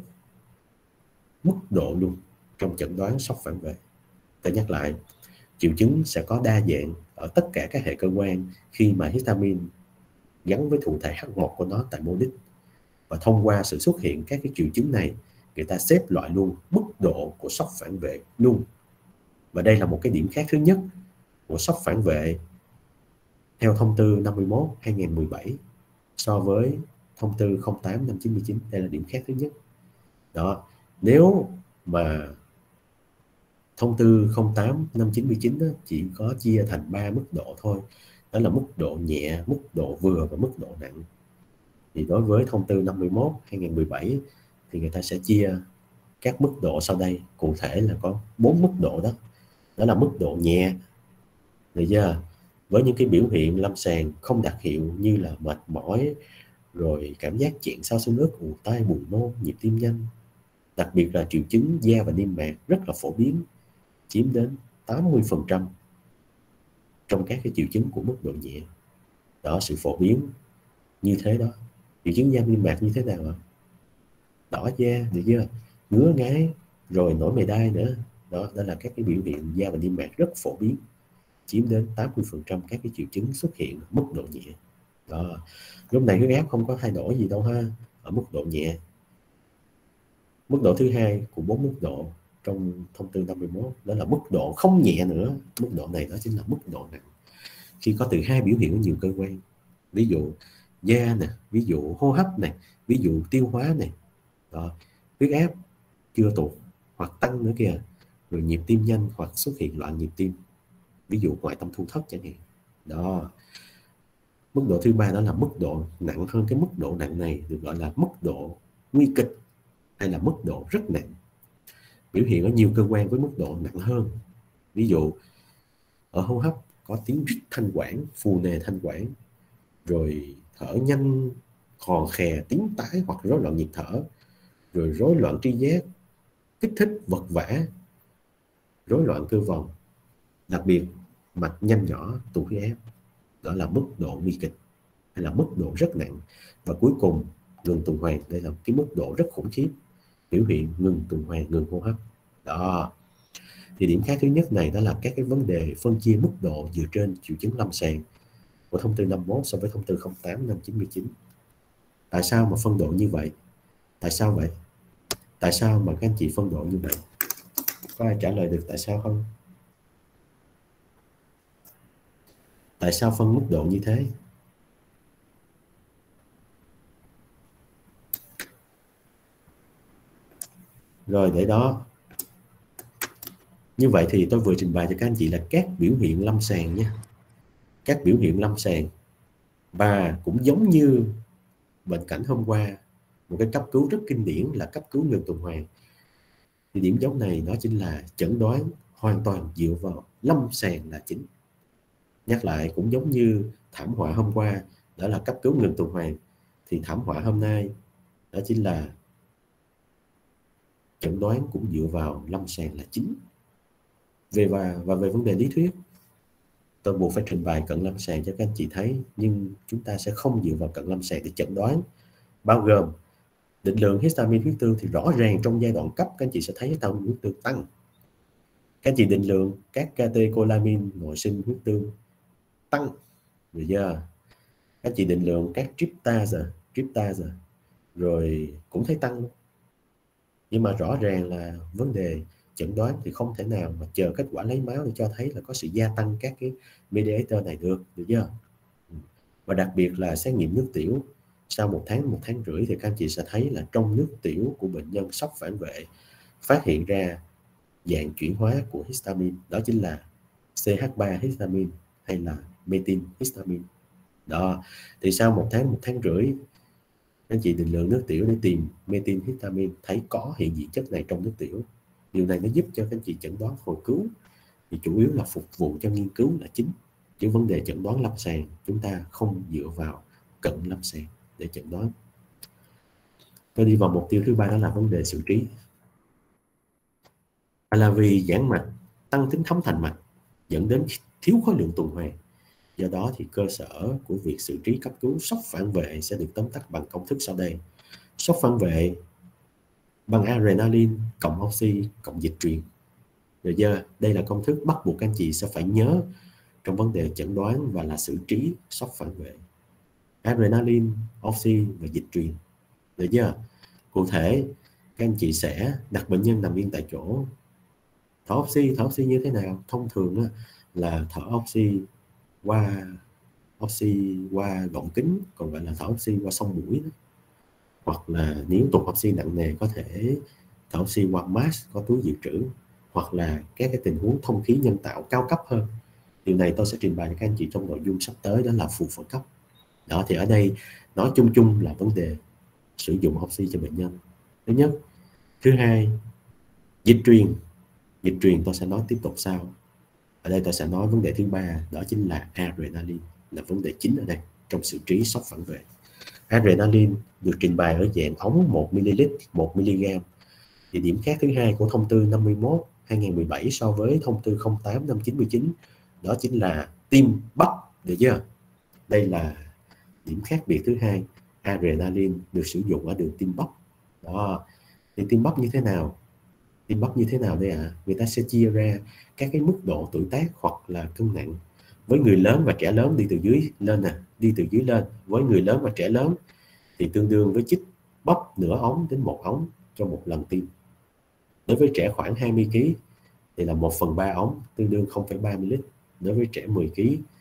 mức độ luôn trong chẩn đoán sốc phản vệ. Ta nhắc lại, triệu chứng sẽ có đa dạng ở tất cả các hệ cơ quan khi mà histamine gắn với thụ thể H một của nó tại mô đích. Và thông qua sự xuất hiện các cái triệu chứng này, người ta xếp loại luôn mức độ của sốc phản vệ luôn. Và đây là một cái điểm khác thứ nhất của sốc phản vệ theo thông tư năm mươi mốt hai nghìn không trăm mười bảy so với thông tư không tám năm chín mươi chín. Đây là điểm khác thứ nhất. Đó, nếu mà thông tư không tám năm chín mươi chín đó, chỉ có chia thành ba mức độ thôi. Đó là mức độ nhẹ, mức độ vừa và mức độ nặng. Thì đối với thông tư năm mươi mốt hai nghìn không trăm mười bảy thì người ta sẽ chia các mức độ sau đây. Cụ thể là có bốn mức độ đó. Đó là mức độ nhẹ, được chưa? Với những cái biểu hiện lâm sàng không đặc hiệu như là mệt mỏi, rồi cảm giác chẹn sau xương ức, ù tai, buồn nôn, nhịp tim nhanh. Đặc biệt là triệu chứng da và niêm mạc rất là phổ biến, chiếm đến tám mươi phần trăm trong các cái triệu chứng của mức độ nhẹ. Đó, sự phổ biến như thế đó. Triệu chứng da niêm mạc như thế nào ạ? Đỏ da, được chưa? Ngứa ngáy, rồi nổi mề đay nữa. Đó, đó là các cái biểu hiện da và niêm mạc rất phổ biến, chiếm đến tám mươi phần trăm các cái triệu chứng xuất hiện mức độ nhẹ. Đó. Lúc này huyết áp không có thay đổi gì đâu ha, ở mức độ nhẹ. Mức độ thứ hai của bốn mức độ trong thông tư năm mươi mốt đó là mức độ không nhẹ nữa. Mức độ này đó chính là mức độ nặng, khi có từ hai biểu hiện ở nhiều cơ quan, ví dụ da nè, ví dụ hô hấp này, ví dụ tiêu hóa này. Đó. Huyết áp chưa tụt hoặc tăng nữa kìa, rồi nhịp tim nhanh hoặc xuất hiện loạn nhịp tim, ví dụ ngoại tâm thu thất chẳng hạn. Đó. Mức độ thứ ba đó là mức độ nặng hơn. Cái mức độ nặng này được gọi là mức độ nguy kịch hay là mức độ rất nặng, biểu hiện ở nhiều cơ quan với mức độ nặng hơn. Ví dụ ở hô hấp có tiếng rít thanh quản, phù nề thanh quản, rồi thở nhanh, khò khè, tiếng tái hoặc rối loạn nhịp thở, rồi rối loạn tri giác, kích thích vật vã, rối loạn cơ vòng, đặc biệt mạch nhanh nhỏ, tụt huyết áp. Đó là mức độ nguy kịch hay là mức độ rất nặng. Và cuối cùng ngừng tuần hoàn, đây là cái mức độ rất khủng khiếp, biểu hiện ngừng tuần hoàn, ngừng hô hấp. Đó. Thì điểm khác thứ nhất này đó là các cái vấn đề phân chia mức độ dựa trên triệu chứng lâm sàng của thông tư năm mươi mốt so với thông tư không tám năm chín mươi chín. Tại sao mà phân độ như vậy? Tại sao vậy? Tại sao mà các anh chị phân độ như vậy? Có ai trả lời được tại sao không? Tại sao phân mức độ như thế? Rồi để đó Như vậy thì tôi vừa trình bày cho các anh chị là các biểu hiện lâm sàng nhé, các biểu hiện lâm sàng, và cũng giống như bệnh cảnh hôm qua, một cái cấp cứu rất kinh điển là cấp cứu ngừng tuần hoàn, thì điểm giống này đó chính là chẩn đoán hoàn toàn dựa vào lâm sàng là chính. Nhắc lại cũng giống như thảm họa hôm qua đó là cấp cứu ngừng tuần hoàn, thì thảm họa hôm nay đó chính là chẩn đoán cũng dựa vào lâm sàng là chính. Về và và về vấn đề lý thuyết, tôi buộc phải trình bày cận lâm sàng cho các anh chị thấy, nhưng chúng ta sẽ không dựa vào cận lâm sàng để chẩn đoán, bao gồm định lượng histamine huyết tương. Thì rõ ràng trong giai đoạn cấp các anh chị sẽ thấy histamine huyết tương tăng, các anh chị định lượng các catecholamine nội sinh huyết tương tăng, rồi giờ các anh chị định lượng các tryptase tryptase rồi cũng thấy tăng luôn. Nhưng mà rõ ràng là vấn đề chẩn đoán thì không thể nào mà chờ kết quả lấy máu để cho thấy là có sự gia tăng các cái mediator này được, được chưa? Và đặc biệt là xét nghiệm nước tiểu sau một tháng, một tháng rưỡi thì các anh chị sẽ thấy là trong nước tiểu của bệnh nhân sốc phản vệ phát hiện ra dạng chuyển hóa của histamine, đó chính là xê hát ba histamine hay là metin histamine. Đó, thì sau một tháng, một tháng rưỡi anh chị định lượng nước tiểu để tìm metin histamine, thấy có hiện diện chất này trong nước tiểu. Điều này nó giúp cho các anh chị chẩn đoán hồi cứu, thì chủ yếu là phục vụ cho nghiên cứu là chính, chứ vấn đề chẩn đoán lâm sàng chúng ta không dựa vào cận lâm sàng để chẩn đoán. Tôi đi vào mục tiêu thứ ba, đó là vấn đề xử trí. Là vì giãn mạch tăng tính thấm thành mạch dẫn đến thiếu khối lượng tuần hoàn. Do đó thì cơ sở của việc xử trí cấp cứu sốc phản vệ sẽ được tóm tắt bằng công thức sau đây. Sốc phản vệ bằng adrenaline cộng oxy cộng dịch truyền. Rồi giờ đây là công thức bắt buộc các anh chị sẽ phải nhớ trong vấn đề chẩn đoán và là xử trí sốc phản vệ. Adrenaline, oxy và dịch truyền. Được chưa? Cụ thể các anh chị sẽ đặt bệnh nhân nằm yên tại chỗ, thở oxy. Thở oxy như thế nào? Thông thường là thở oxy qua oxy qua gọng kính, còn gọi là thở oxy qua sông mũi đó. Hoặc là nếu tụt oxy nặng nề có thể thở oxy qua mask có túi dự trữ, hoặc là các cái tình huống thông khí nhân tạo cao cấp hơn. Điều này tôi sẽ trình bày cho các anh chị trong nội dung sắp tới, đó là phù phổi cấp. Đó, thì ở đây nói chung chung là vấn đề sử dụng oxy cho bệnh nhân, thứ nhất. Thứ hai, dịch truyền. Dịch truyền tôi sẽ nói tiếp tục sau. Ở đây tôi sẽ nói vấn đề thứ ba, đó chính là adrenaline, là vấn đề chính ở đây trong xử trí sốc phản vệ. Adrenaline được trình bày ở dạng ống một mi-li-lít, một mi-li-gam. Thì điểm khác thứ hai của thông tư năm mươi mốt hai nghìn không trăm mười bảy so với thông tư không tám năm chín mươi chín, đó chính là tim bắp, được chưa? Đây là điểm khác biệt thứ hai. Adrenaline được sử dụng ở đường tim bắp. Đó, thì tim bắp như thế nào? Tim bắp như thế nào đây ạ? À? Người ta sẽ chia ra các cái mức độ tuổi tác hoặc là cân nặng. Với người lớn và trẻ lớn đi từ dưới lên nè, đi từ dưới lên. Với người lớn và trẻ lớn thì tương đương với chích bắp nửa ống đến một ống cho một lần tiêm. Đối với trẻ khoảng hai mươi ki lô gam thì là một phần ba ống, tương đương không phẩy ba mi-li-lít. Đối với trẻ mười ki lô gam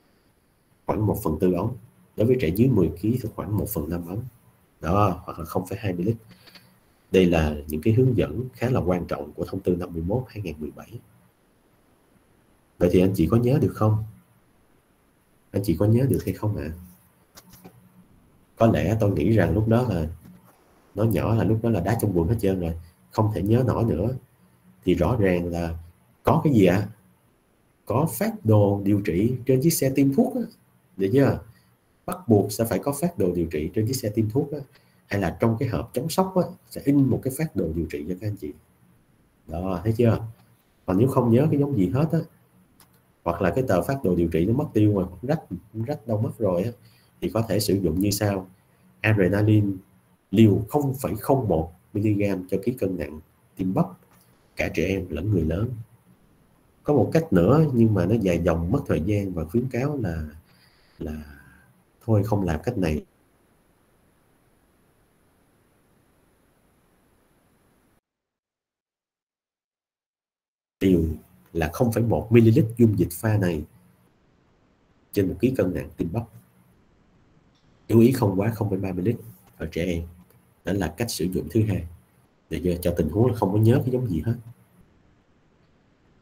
khoảng một phần tư ống. Đối với trẻ dưới mười ki lô gam thì khoảng một phần năm ống. Đó, hoặc là không phẩy hai mi-li-lít. Đây là những cái hướng dẫn khá là quan trọng của thông tư năm mươi mốt hai nghìn không trăm mười bảy. Vậy thì anh chị có nhớ được không? Anh chị có nhớ được hay không ạ? À? Có lẽ tôi nghĩ rằng lúc đó là nó nhỏ, là lúc đó là đá trong bùn hết trơn rồi, không thể nhớ nổi nữa. Thì rõ ràng là có cái gì ạ? À? Có phác đồ điều trị trên chiếc xe tiêm thuốc á, được chưa? Bắt buộc sẽ phải có phác đồ điều trị trên chiếc xe tiêm thuốc á, hay là trong cái hộp chống sốc á, sẽ in một cái phác đồ điều trị cho các anh chị. Đó, thấy chưa? Còn nếu không nhớ cái giống gì hết á, hoặc là cái tờ phác đồ điều trị nó mất tiêu rồi, rách rách đâu mất rồi á, thì có thể sử dụng như sau. Adrenaline liều không phẩy không một mi-li-gam cho ký cân nặng, tim bắp, cả trẻ em lẫn người lớn. Có một cách nữa nhưng mà nó dài dòng, mất thời gian và khuyến cáo là là thôi không làm cách này. Liều là không phẩy một mi-li-lít dung dịch pha này trên một ký cân nặng tim bắp. Chú ý không quá không phẩy ba mi-li-lít ở trẻ em. Đó là cách sử dụng thứ hai, để cho tình huống là không có nhớ cái giống gì hết.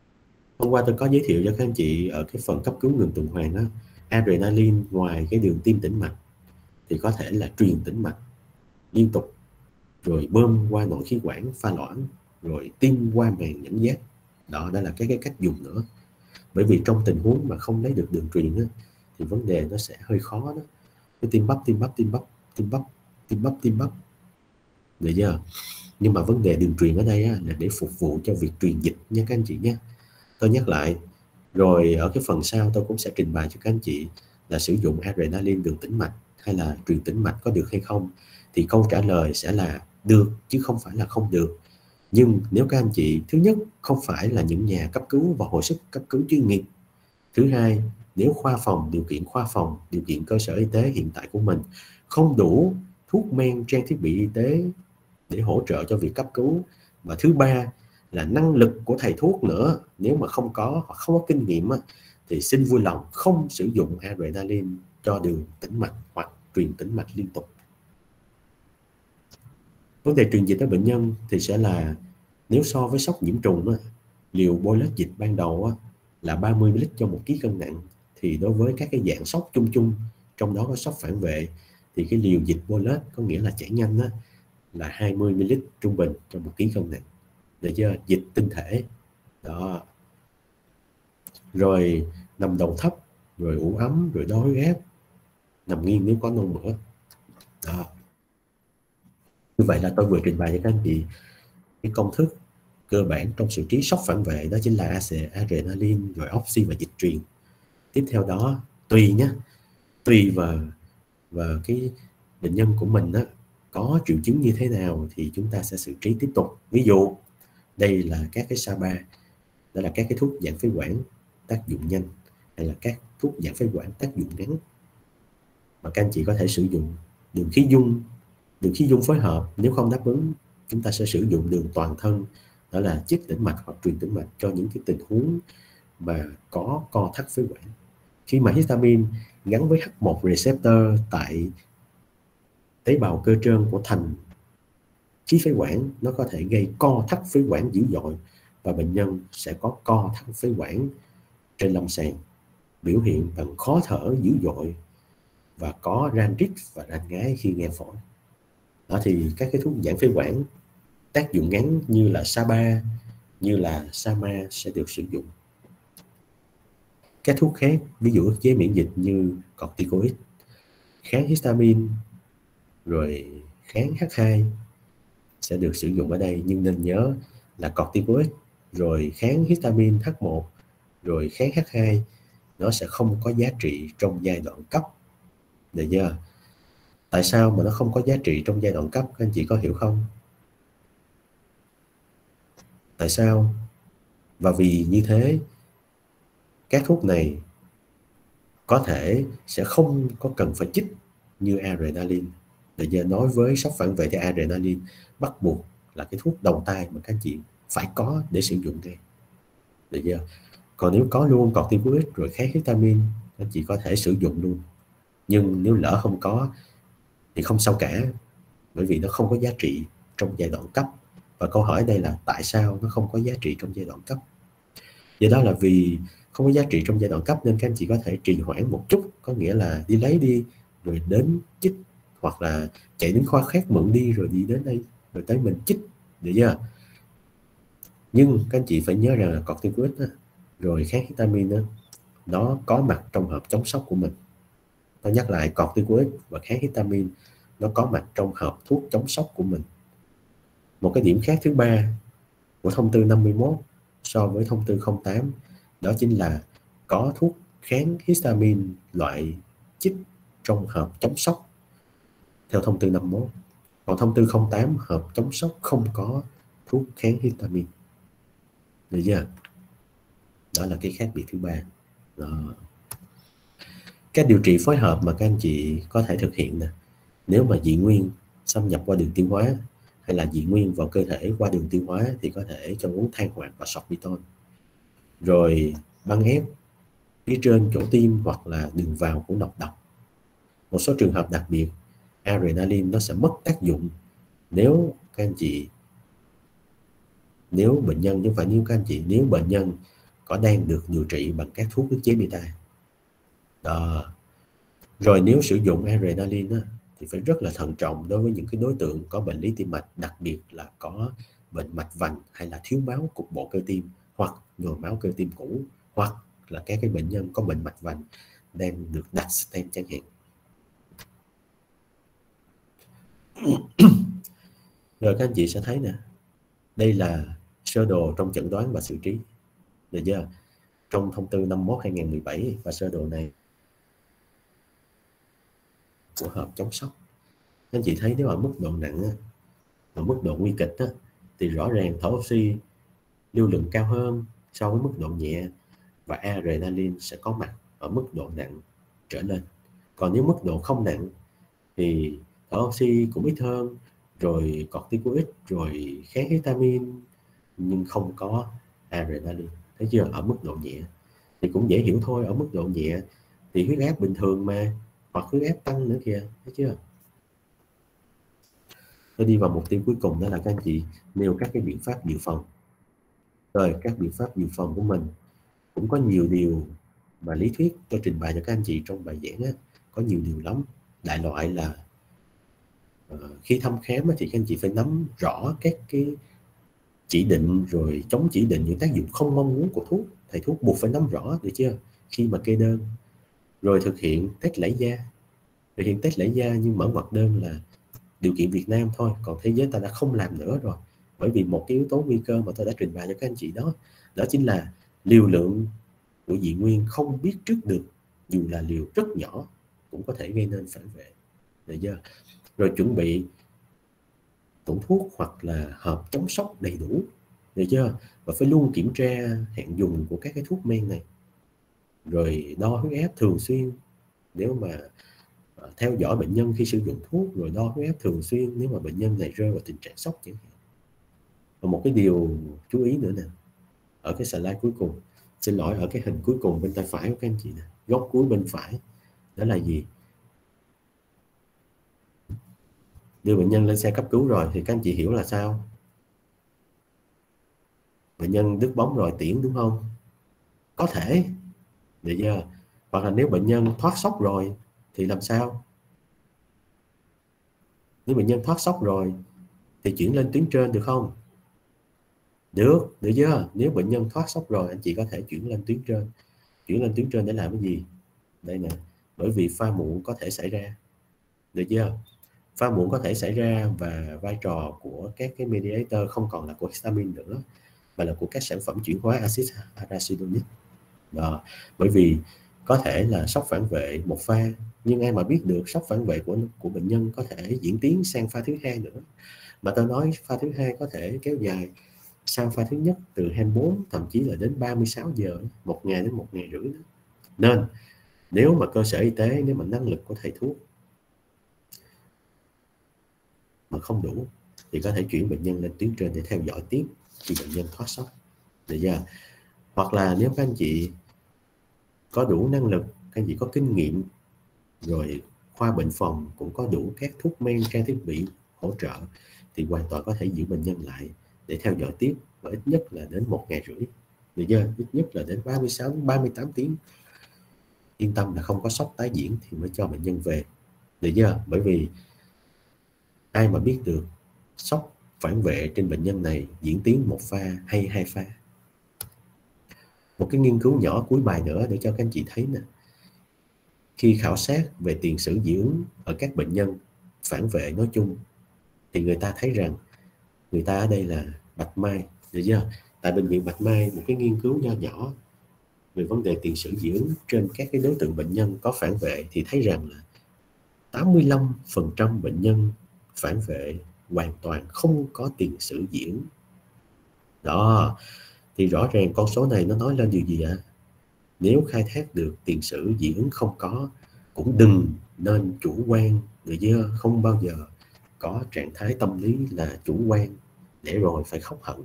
Hôm qua tôi có giới thiệu cho các anh chị ở cái phần cấp cứu ngừng tuần hoàn đó, adrenaline ngoài cái đường tim tĩnh mạch thì có thể là truyền tĩnh mạch liên tục, rồi bơm qua nội khí quản pha loãng, rồi tiêm qua màng dẫn dắt. Đó, đó là cái cái cách dùng nữa. Bởi vì trong tình huống mà không lấy được đường truyền á, thì vấn đề nó sẽ hơi khó đó. Cái tim bắp, tim bắp, tim bắp, tim bắp, tim bắp, tim bắp. Được chưa? Nhưng mà vấn đề đường truyền ở đây á, là để phục vụ cho việc truyền dịch nha các anh chị nhé. Tôi nhắc lại, rồi ở cái phần sau tôi cũng sẽ trình bày cho các anh chị là sử dụng adrenaline đường tĩnh mạch hay là truyền tĩnh mạch có được hay không. Thì câu trả lời sẽ là được chứ không phải là không được. Nhưng nếu các anh chị, thứ nhất, không phải là những nhà cấp cứu và hồi sức cấp cứu chuyên nghiệp. Thứ hai, nếu khoa phòng, điều kiện khoa phòng, điều kiện cơ sở y tế hiện tại của mình không đủ thuốc men, trang thiết bị y tế để hỗ trợ cho việc cấp cứu. Và thứ ba là năng lực của thầy thuốc nữa, nếu mà không có hoặc không có kinh nghiệm thì xin vui lòng không sử dụng adrenaline cho đường tĩnh mạch hoặc truyền tĩnh mạch liên tục. Vấn đề truyền dịch ở bệnh nhân thì sẽ là, nếu so với sốc nhiễm trùng, liều bolus dịch ban đầu là ba mươi mi li lít cho một ký cân nặng, thì đối với các cái dạng sốc chung chung, trong đó có sốc phản vệ, thì cái liều dịch bolus có nghĩa là chảy nhanh á, là hai mươi mi li lít trung bình cho một ký cân nặng. Được chưa? Dịch tinh thể. Đó. Rồi nằm đầu thấp, rồi ủ ấm, rồi đói gáp, nằm nghiêng nếu có nôn mửa. Đó. Như vậy là tôi vừa trình bày cho các anh chị cái công thức cơ bản trong xử trí sốc phản vệ, đó chính là adrenaline, rồi oxy và dịch truyền. Tiếp theo đó, tùy nhé, tùy vào và cái bệnh nhân của mình đó, có triệu chứng như thế nào thì chúng ta sẽ xử trí tiếp tục. Ví dụ đây là các cái ét a bê a, đó là các cái thuốc giãn phế quản tác dụng nhanh, hay là các thuốc giãn phế quản tác dụng ngắn, mà các anh chị có thể sử dụng đường khí dung, đường khí dung phối hợp. Nếu không đáp ứng, chúng ta sẽ sử dụng đường toàn thân, đó là chích tĩnh mạch hoặc truyền tĩnh mạch cho những cái tình huống mà có co thắt phế quản. Khi mà histamine gắn với H một receptor tại tế bào cơ trơn của thành khí phế quản, nó có thể gây co thắt phế quản dữ dội, và bệnh nhân sẽ có co thắt phế quản trên lâm sàng, biểu hiện bằng khó thở dữ dội và có ran rít và ran ngái khi nghe phổi. Đó, thì các cái thuốc giãn phế quản tác dụng ngắn như là ét a bê a, như là Sama sẽ được sử dụng. Các thuốc khác, ví dụ ức chế miễn dịch như corticoid, kháng histamine, rồi kháng H hai sẽ được sử dụng ở đây. Nhưng nên nhớ là corticoid, rồi kháng histamine H một, rồi kháng H hai, nó sẽ không có giá trị trong giai đoạn cấp. Được chưa? Tại sao mà nó không có giá trị trong giai đoạn cấp? Các anh chị có hiểu không? Tại sao? Và vì như thế, các thuốc này có thể sẽ không có cần phải chích như adrenaline. Để giờ nói với sốc phản vệ thì adrenaline bắt buộc là cái thuốc đầu tay mà các anh chị phải có để sử dụng ngay. Được chưa? Còn nếu có luôn corticoid rồi kháng histamine, các anh chị có thể sử dụng luôn. Nhưng nếu lỡ không có thì không sao cả, bởi vì nó không có giá trị trong giai đoạn cấp. Và câu hỏi đây là tại sao nó không có giá trị trong giai đoạn cấp? Vậy đó là vì không có giá trị trong giai đoạn cấp nên các anh chị có thể trì hoãn một chút, có nghĩa là đi lấy đi rồi đến chích, hoặc là chạy đến khoa khác mượn đi rồi đi đến đây rồi tới mình chích, được chưa? Nhưng các anh chị phải nhớ rằng là corticoid đó, rồi kháng histamine đó, nó có mặt trong hộp chống sốc của mình. Tôi nhắc lại, corticoid và kháng histamine nó có mặt trong hộp thuốc chống sốc của mình. Một cái điểm khác thứ ba của thông tư năm mươi mốt so với thông tư không tám, đó chính là có thuốc kháng histamine loại chích trong hộp chống sốc theo thông tư năm mươi mốt. Còn thông tư không tám, hộp chống sốc không có thuốc kháng histamine. Được chưa? Đó là cái khác biệt thứ ba. Đó. Các điều trị phối hợp mà các anh chị có thể thực hiện nè, nếu mà dị nguyên xâm nhập qua đường tiêu hóa hay là dị nguyên vào cơ thể qua đường tiêu hóa thì có thể cho uống than hoạt và sorbitol, rồi băng ép phía trên chỗ tim hoặc là đường vào của nọc độc. Một số trường hợp đặc biệt, adrenaline nó sẽ mất tác dụng nếu các anh chị nếu bệnh nhân, chứ không phải nếu các anh chị, nếu bệnh nhân có đang được điều trị bằng các thuốc ức chế beta. Đó. Rồi nếu sử dụng adrenaline á, thì phải rất là thận trọng đối với những cái đối tượng có bệnh lý tim mạch, đặc biệt là có bệnh mạch vành hay là thiếu máu cục bộ cơ tim, hoặc nhồi máu cơ tim cũ, hoặc là các cái bệnh nhân có bệnh mạch vành đang được đặt stent chẳng hạn. Rồi các anh chị sẽ thấy nè, đây là sơ đồ trong chẩn đoán và xử trí, được chưa? Trong thông tư năm mươi mốt hai nghìn không trăm mười bảy, và sơ đồ này của hợp chống sốc. Các anh chị thấy nếu ở mức độ nặng, ở mức độ nguy kịch thì rõ ràng thở oxy lưu lượng cao hơn so với mức độ nhẹ, và adrenaline sẽ có mặt ở mức độ nặng trở lên. Còn nếu mức độ không nặng thì thở oxy cũng ít hơn, rồi corticoid, rồi kháng histamine, nhưng không có adrenaline. Thấy chưa? Ở mức độ nhẹ thì cũng dễ hiểu thôi, ở mức độ nhẹ thì huyết áp bình thường mà, hoặc huyết áp tăng nữa kìa, thấy chưa? Tôi đi vào mục tiêu cuối cùng, đó là các anh chị nêu các cái biện pháp dự phòng. Rồi các biện pháp dự phòng của mình cũng có nhiều điều mà lý thuyết tôi trình bày cho các anh chị trong bài giảng á, có nhiều điều lắm. Đại loại là uh, khi thăm khám thì các anh chị phải nắm rõ các cái chỉ định, rồi chống chỉ định, những tác dụng không mong muốn của thuốc. Thầy thuốc buộc phải nắm rõ, được chưa? Khi mà kê đơn. Rồi thực hiện test lẫy da. Thực hiện test lẫy da nhưng mở ngoặc đơn là điều kiện Việt Nam thôi, còn thế giới ta đã không làm nữa rồi. Bởi vì một cái yếu tố nguy cơ mà tôi đã trình bày cho các anh chị đó, đó chính là liều lượng của dị nguyên không biết trước được, dù là liều rất nhỏ cũng có thể gây nên phản vệ, được chưa? Rồi chuẩn bị tủ thuốc hoặc là hộp chống sốc đầy đủ, được chưa? Và phải luôn kiểm tra hạn dùng của các cái thuốc men này. Rồi đo huyết áp thường xuyên nếu mà theo dõi bệnh nhân khi sử dụng thuốc, rồi đo huyết áp thường xuyên nếu mà bệnh nhân này rơi vào tình trạng sốc chẳng hạn. Và một cái điều chú ý nữa nè, ở cái slide cuối cùng, xin lỗi, ở cái hình cuối cùng bên tay phải của các anh chị nè, góc cuối bên phải, đó là gì? Đưa bệnh nhân lên xe cấp cứu rồi thì các anh chị hiểu là sao? Bệnh nhân đứt bóng rồi tiễn, đúng không? Có thể, được chưa? Hoặc là nếu bệnh nhân thoát sốc rồi thì làm sao? Nếu bệnh nhân thoát sốc rồi thì chuyển lên tuyến trên được không? Được, được chưa? Nếu bệnh nhân thoát sốc rồi, anh chị có thể chuyển lên tuyến trên. Chuyển lên tuyến trên để làm cái gì? Đây nè, bởi vì pha muộn có thể xảy ra, được chưa? Pha muộn có thể xảy ra và vai trò của các cái mediator không còn là của histamine nữa, mà là của các sản phẩm chuyển hóa axit arachidonic. Đó, bởi vì có thể là sốc phản vệ một pha, nhưng ai mà biết được sốc phản vệ của của bệnh nhân có thể diễn tiến sang pha thứ hai nữa. Mà tôi nói pha thứ hai có thể kéo dài sau pha thứ nhất từ hai mươi bốn, thậm chí là đến ba mươi sáu giờ, một ngày đến một ngày rưỡi nữa. Nên nếu mà cơ sở y tế, nếu mà năng lực của thầy thuốc mà không đủ thì có thể chuyển bệnh nhân lên tuyến trên để theo dõi tiếp khi bệnh nhân thoát sốc, được chưa? Hoặc là nếu các anh chị có đủ năng lực, các anh chị có kinh nghiệm, rồi khoa bệnh phòng cũng có đủ các thuốc men, trang thiết bị hỗ trợ, thì hoàn toàn có thể giữ bệnh nhân lại để theo dõi tiếp, và ít nhất là đến một ngày rưỡi, được chưa? Ít nhất là đến ba mươi sáu đến ba mươi tám tiếng. Yên tâm là không có sốc tái diễn thì mới cho bệnh nhân về, được chưa? Bởi vì ai mà biết được sốc phản vệ trên bệnh nhân này diễn tiến một pha hay hai pha. Một cái nghiên cứu nhỏ cuối bài nữa để cho các anh chị thấy nè. Khi khảo sát về tiền sử dị ứng ở các bệnh nhân phản vệ nói chung thì người ta thấy rằng người ta ở đây là Bạch Mai, được chưa? Tại bệnh viện Bạch Mai, một cái nghiên cứu nho nhỏ về vấn đề tiền sử dị ứng trên các cái đối tượng bệnh nhân có phản vệ thì thấy rằng là tám mươi lăm phần trăm bệnh nhân phản vệ hoàn toàn không có tiền sử dị ứng. Đó, thì rõ ràng con số này nó nói lên điều gì ạ? À? Nếu khai thác được tiền sử dị ứng không có, cũng đừng nên chủ quan, được chưa? Không bao giờ có trạng thái tâm lý là chủ quan để rồi phải khóc hận.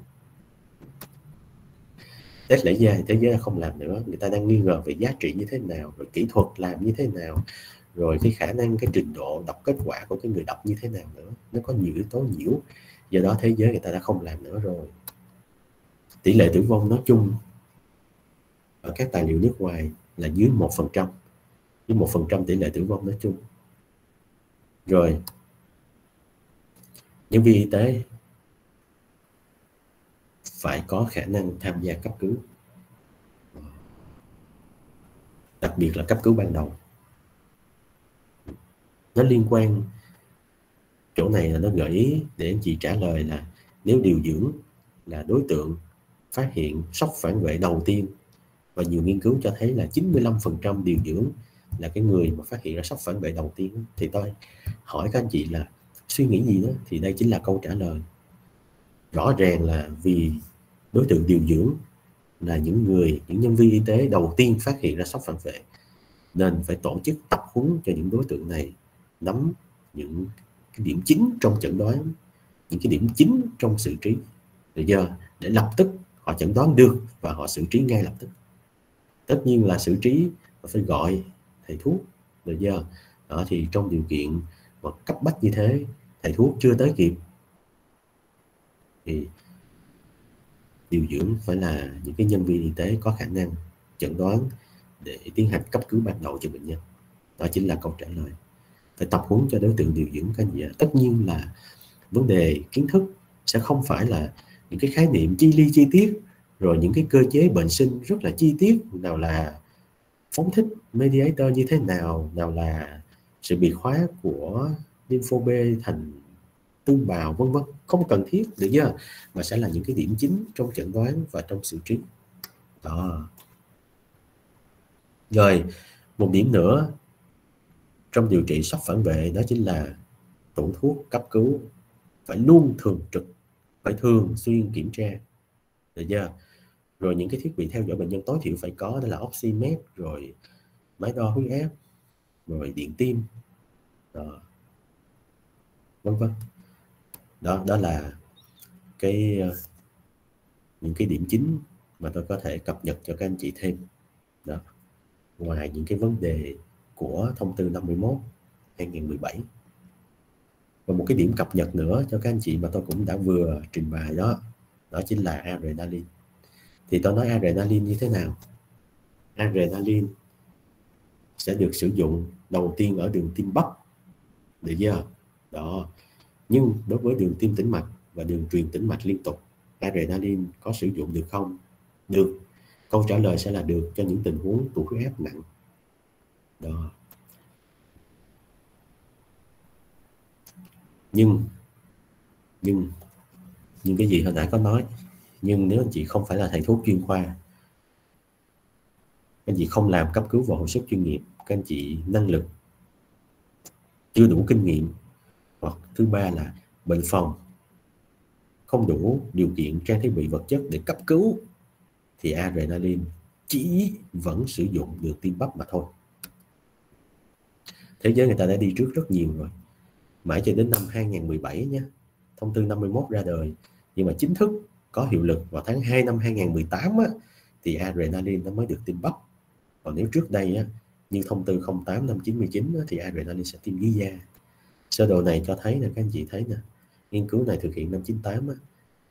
Test lẫy da thì thế giới không làm nữa, người ta đang nghi ngờ về giá trị như thế nào, rồi kỹ thuật làm như thế nào, rồi cái khả năng, cái trình độ đọc kết quả của cái người đọc như thế nào nữa. Nó có nhiều yếu tố nhiễu, do đó thế giới người ta đã không làm nữa rồi. Tỷ lệ tử vong nói chung ở các tài liệu nước ngoài là dưới một phần trăm, với một phần trăm tỷ lệ tử vong nói chung. Rồi nhân viên y tế phải có khả năng tham gia cấp cứu, đặc biệt là cấp cứu ban đầu. Nó liên quan, chỗ này là nó gợi ý để anh chị trả lời là nếu điều dưỡng là đối tượng phát hiện sốc phản vệ đầu tiên, và nhiều nghiên cứu cho thấy là chín mươi lăm phần trăm điều dưỡng là cái người mà phát hiện ra sốc phản vệ đầu tiên, thì tôi hỏi các anh chị là suy nghĩ gì đó, thì đây chính là câu trả lời. Rõ ràng là vì đối tượng điều dưỡng là những người, những nhân viên y tế đầu tiên phát hiện ra sốc phản vệ, nên phải tổ chức tập huấn cho những đối tượng này nắm những cái điểm chính trong chẩn đoán, những cái điểm chính trong xử trí, được chưa? Để lập tức họ chẩn đoán được và họ xử trí ngay lập tức. Tất nhiên là xử trí phải gọi thầy thuốc, được chưa? Đó, thì trong điều kiện mà cấp bách như thế, thầy thuốc chưa tới kịp, thì điều dưỡng phải là những cái nhân viên y tế có khả năng chẩn đoán để tiến hành cấp cứu ban đầu cho bệnh nhân. Đó chính là câu trả lời. Phải tập huấn cho đối tượng điều dưỡng các anh chị. Tất nhiên là vấn đề kiến thức sẽ không phải là những cái khái niệm chi ly chi tiết, rồi những cái cơ chế bệnh sinh rất là chi tiết, nào là phóng thích mediator như thế nào, nào là sự biệt hóa của lympho B thành tương bào vân vân, không cần thiết, được chưa? Mà sẽ là những cái điểm chính trong chẩn đoán và trong xử trí. Đó. Rồi một điểm nữa trong điều trị sốc phản vệ, đó chính là tủ thuốc cấp cứu phải luôn thường trực, phải thường xuyên kiểm tra, được chưa? Rồi những cái thiết bị theo dõi bệnh nhân tối thiểu phải có, đó là oxymet, rồi máy đo huyết áp, rồi điện tim, đó, vân vân. Đó, đó là cái những cái điểm chính mà tôi có thể cập nhật cho các anh chị thêm. Đó. Ngoài những cái vấn đề của thông tư năm mươi mốt hai nghìn mười bảy. Và một cái điểm cập nhật nữa cho các anh chị mà tôi cũng đã vừa trình bày đó, đó chính là adrenaline. Thì tôi nói adrenaline như thế nào? Adrenaline sẽ được sử dụng đầu tiên ở đường tim bắp, được chưa? Đó. Nhưng đối với đường tim tĩnh mạch và đường truyền tĩnh mạch liên tục, adrenaline có sử dụng được không? Được. Câu trả lời sẽ là được cho những tình huống tụt huyết áp nặng. Đó. Nhưng nhưng nhưng cái gì hồi nãy có nói, nhưng nếu anh chị không phải là thầy thuốc chuyên khoa, các anh chị không làm cấp cứu và hồi sức chuyên nghiệp, các anh chị năng lực chưa đủ kinh nghiệm, hoặc thứ ba là bệnh phòng không đủ điều kiện trang thiết bị vật chất để cấp cứu, thì adrenaline chỉ vẫn sử dụng được tim bắp mà thôi. Thế giới người ta đã đi trước rất nhiều rồi, mãi cho đến năm hai nghìn mười bảy nhé, thông tư năm mươi mốt ra đời, nhưng mà chính thức có hiệu lực vào tháng hai năm hai nghìn mười tám á, thì adrenaline nó mới được tiêm bắp. Còn nếu trước đây á, như thông tư không tám năm chín mươi chín á, thì adrenaline sẽ tiêm dưới da. Sơ đồ này cho thấy là các anh chị thấy nè, nghiên cứu này thực hiện năm chín tám á.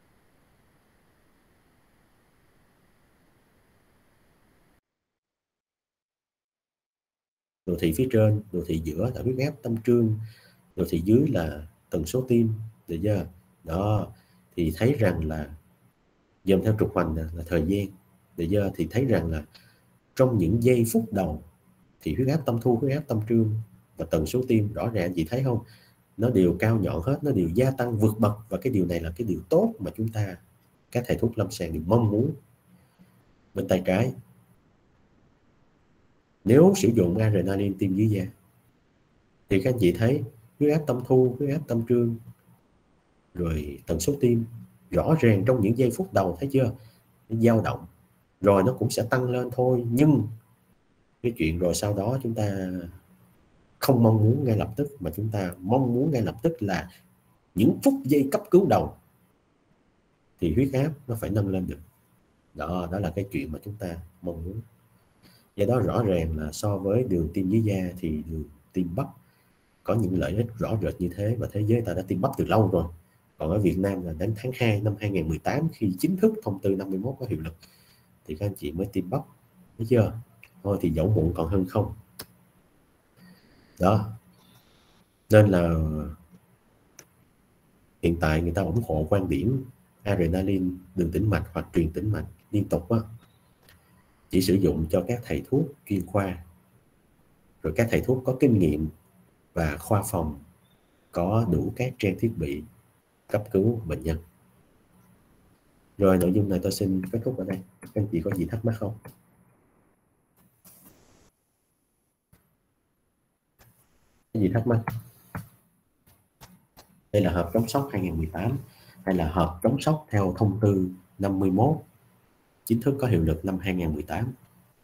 Đồ thị phía trên, đồ thị giữa là huyết áp tâm trương, đồ thị dưới là tần số tim, được chưa? Đó, thì thấy rằng là dòng theo trục hoành là, là thời gian, được chưa? Thì thấy rằng là trong những giây phút đầu thì huyết áp tâm thu, huyết áp tâm trương và tần số tim, rõ ràng anh chị thấy không, nó đều cao nhọn hết, nó đều gia tăng vượt bậc, và cái điều này là cái điều tốt mà chúng ta, các thầy thuốc lâm sàng đều mong muốn. Bên tay trái, nếu sử dụng adrenaline tiêm dưới da thì các anh chị thấy huyết áp tâm thu, huyết áp tâm trương, rồi tần số tim rõ ràng trong những giây phút đầu, thấy chưa, nó dao động, rồi nó cũng sẽ tăng lên thôi. Nhưng cái chuyện rồi sau đó chúng ta không mong muốn ngay lập tức, mà chúng ta mong muốn ngay lập tức là những phút giây cấp cứu đầu thì huyết áp nó phải nâng lên được. Đó, đó là cái chuyện mà chúng ta mong muốn. Do đó rõ ràng là so với đường tiêm dưới da thì đường tiêm bắp có những lợi ích rõ rệt như thế, và thế giới ta đã tiêm bắp từ lâu rồi. Còn ở Việt Nam là đến tháng hai năm hai nghìn mười tám, khi chính thức thông tư năm mươi mốt có hiệu lực, thì các anh chị mới tiêm bắp. thấy chưa? Thôi thì dẫu muộn còn hơn không. Đó, nên là hiện tại người ta ủng hộ quan điểm adrenaline đường tĩnh mạch hoặc truyền tĩnh mạch liên tục á, chỉ sử dụng cho các thầy thuốc chuyên khoa, rồi các thầy thuốc có kinh nghiệm và khoa phòng có đủ các trang thiết bị cấp cứu bệnh nhân. Rồi nội dung này tôi xin kết thúc ở đây. Các anh chị có gì thắc mắc không? Cái gì thắc mắc? Đây là hộp chống sốc hai không một tám hay là hộp chống sốc theo thông tư năm mươi mốt chính thức có hiệu lực năm hai không một tám.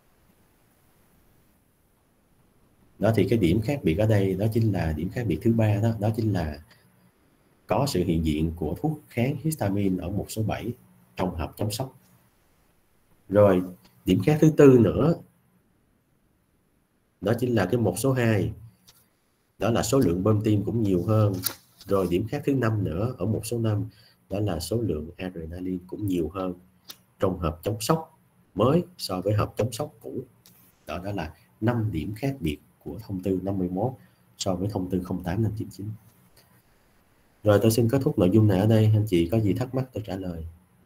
Đó thì cái điểm khác biệt ở đây đó chính là điểm khác biệt thứ ba, đó đó chính là có sự hiện diện của thuốc kháng histamine ở một số bảy trong hộp chống sốc. Rồi điểm khác thứ tư nữa đó chính là cái một số hai, đó là số lượng bơm tim cũng nhiều hơn. Rồi điểm khác thứ năm nữa ở một số năm, đó là số lượng adrenaline cũng nhiều hơn trong hộp chống sốc mới so với hộp chống sốc cũ. Đó, đó là năm điểm khác biệt của thông tư năm mươi mốt so với thông tư không tám năm chín chín. Rồi tôi xin kết thúc nội dung này ở đây. Anh chị có gì thắc mắc tôi trả lời.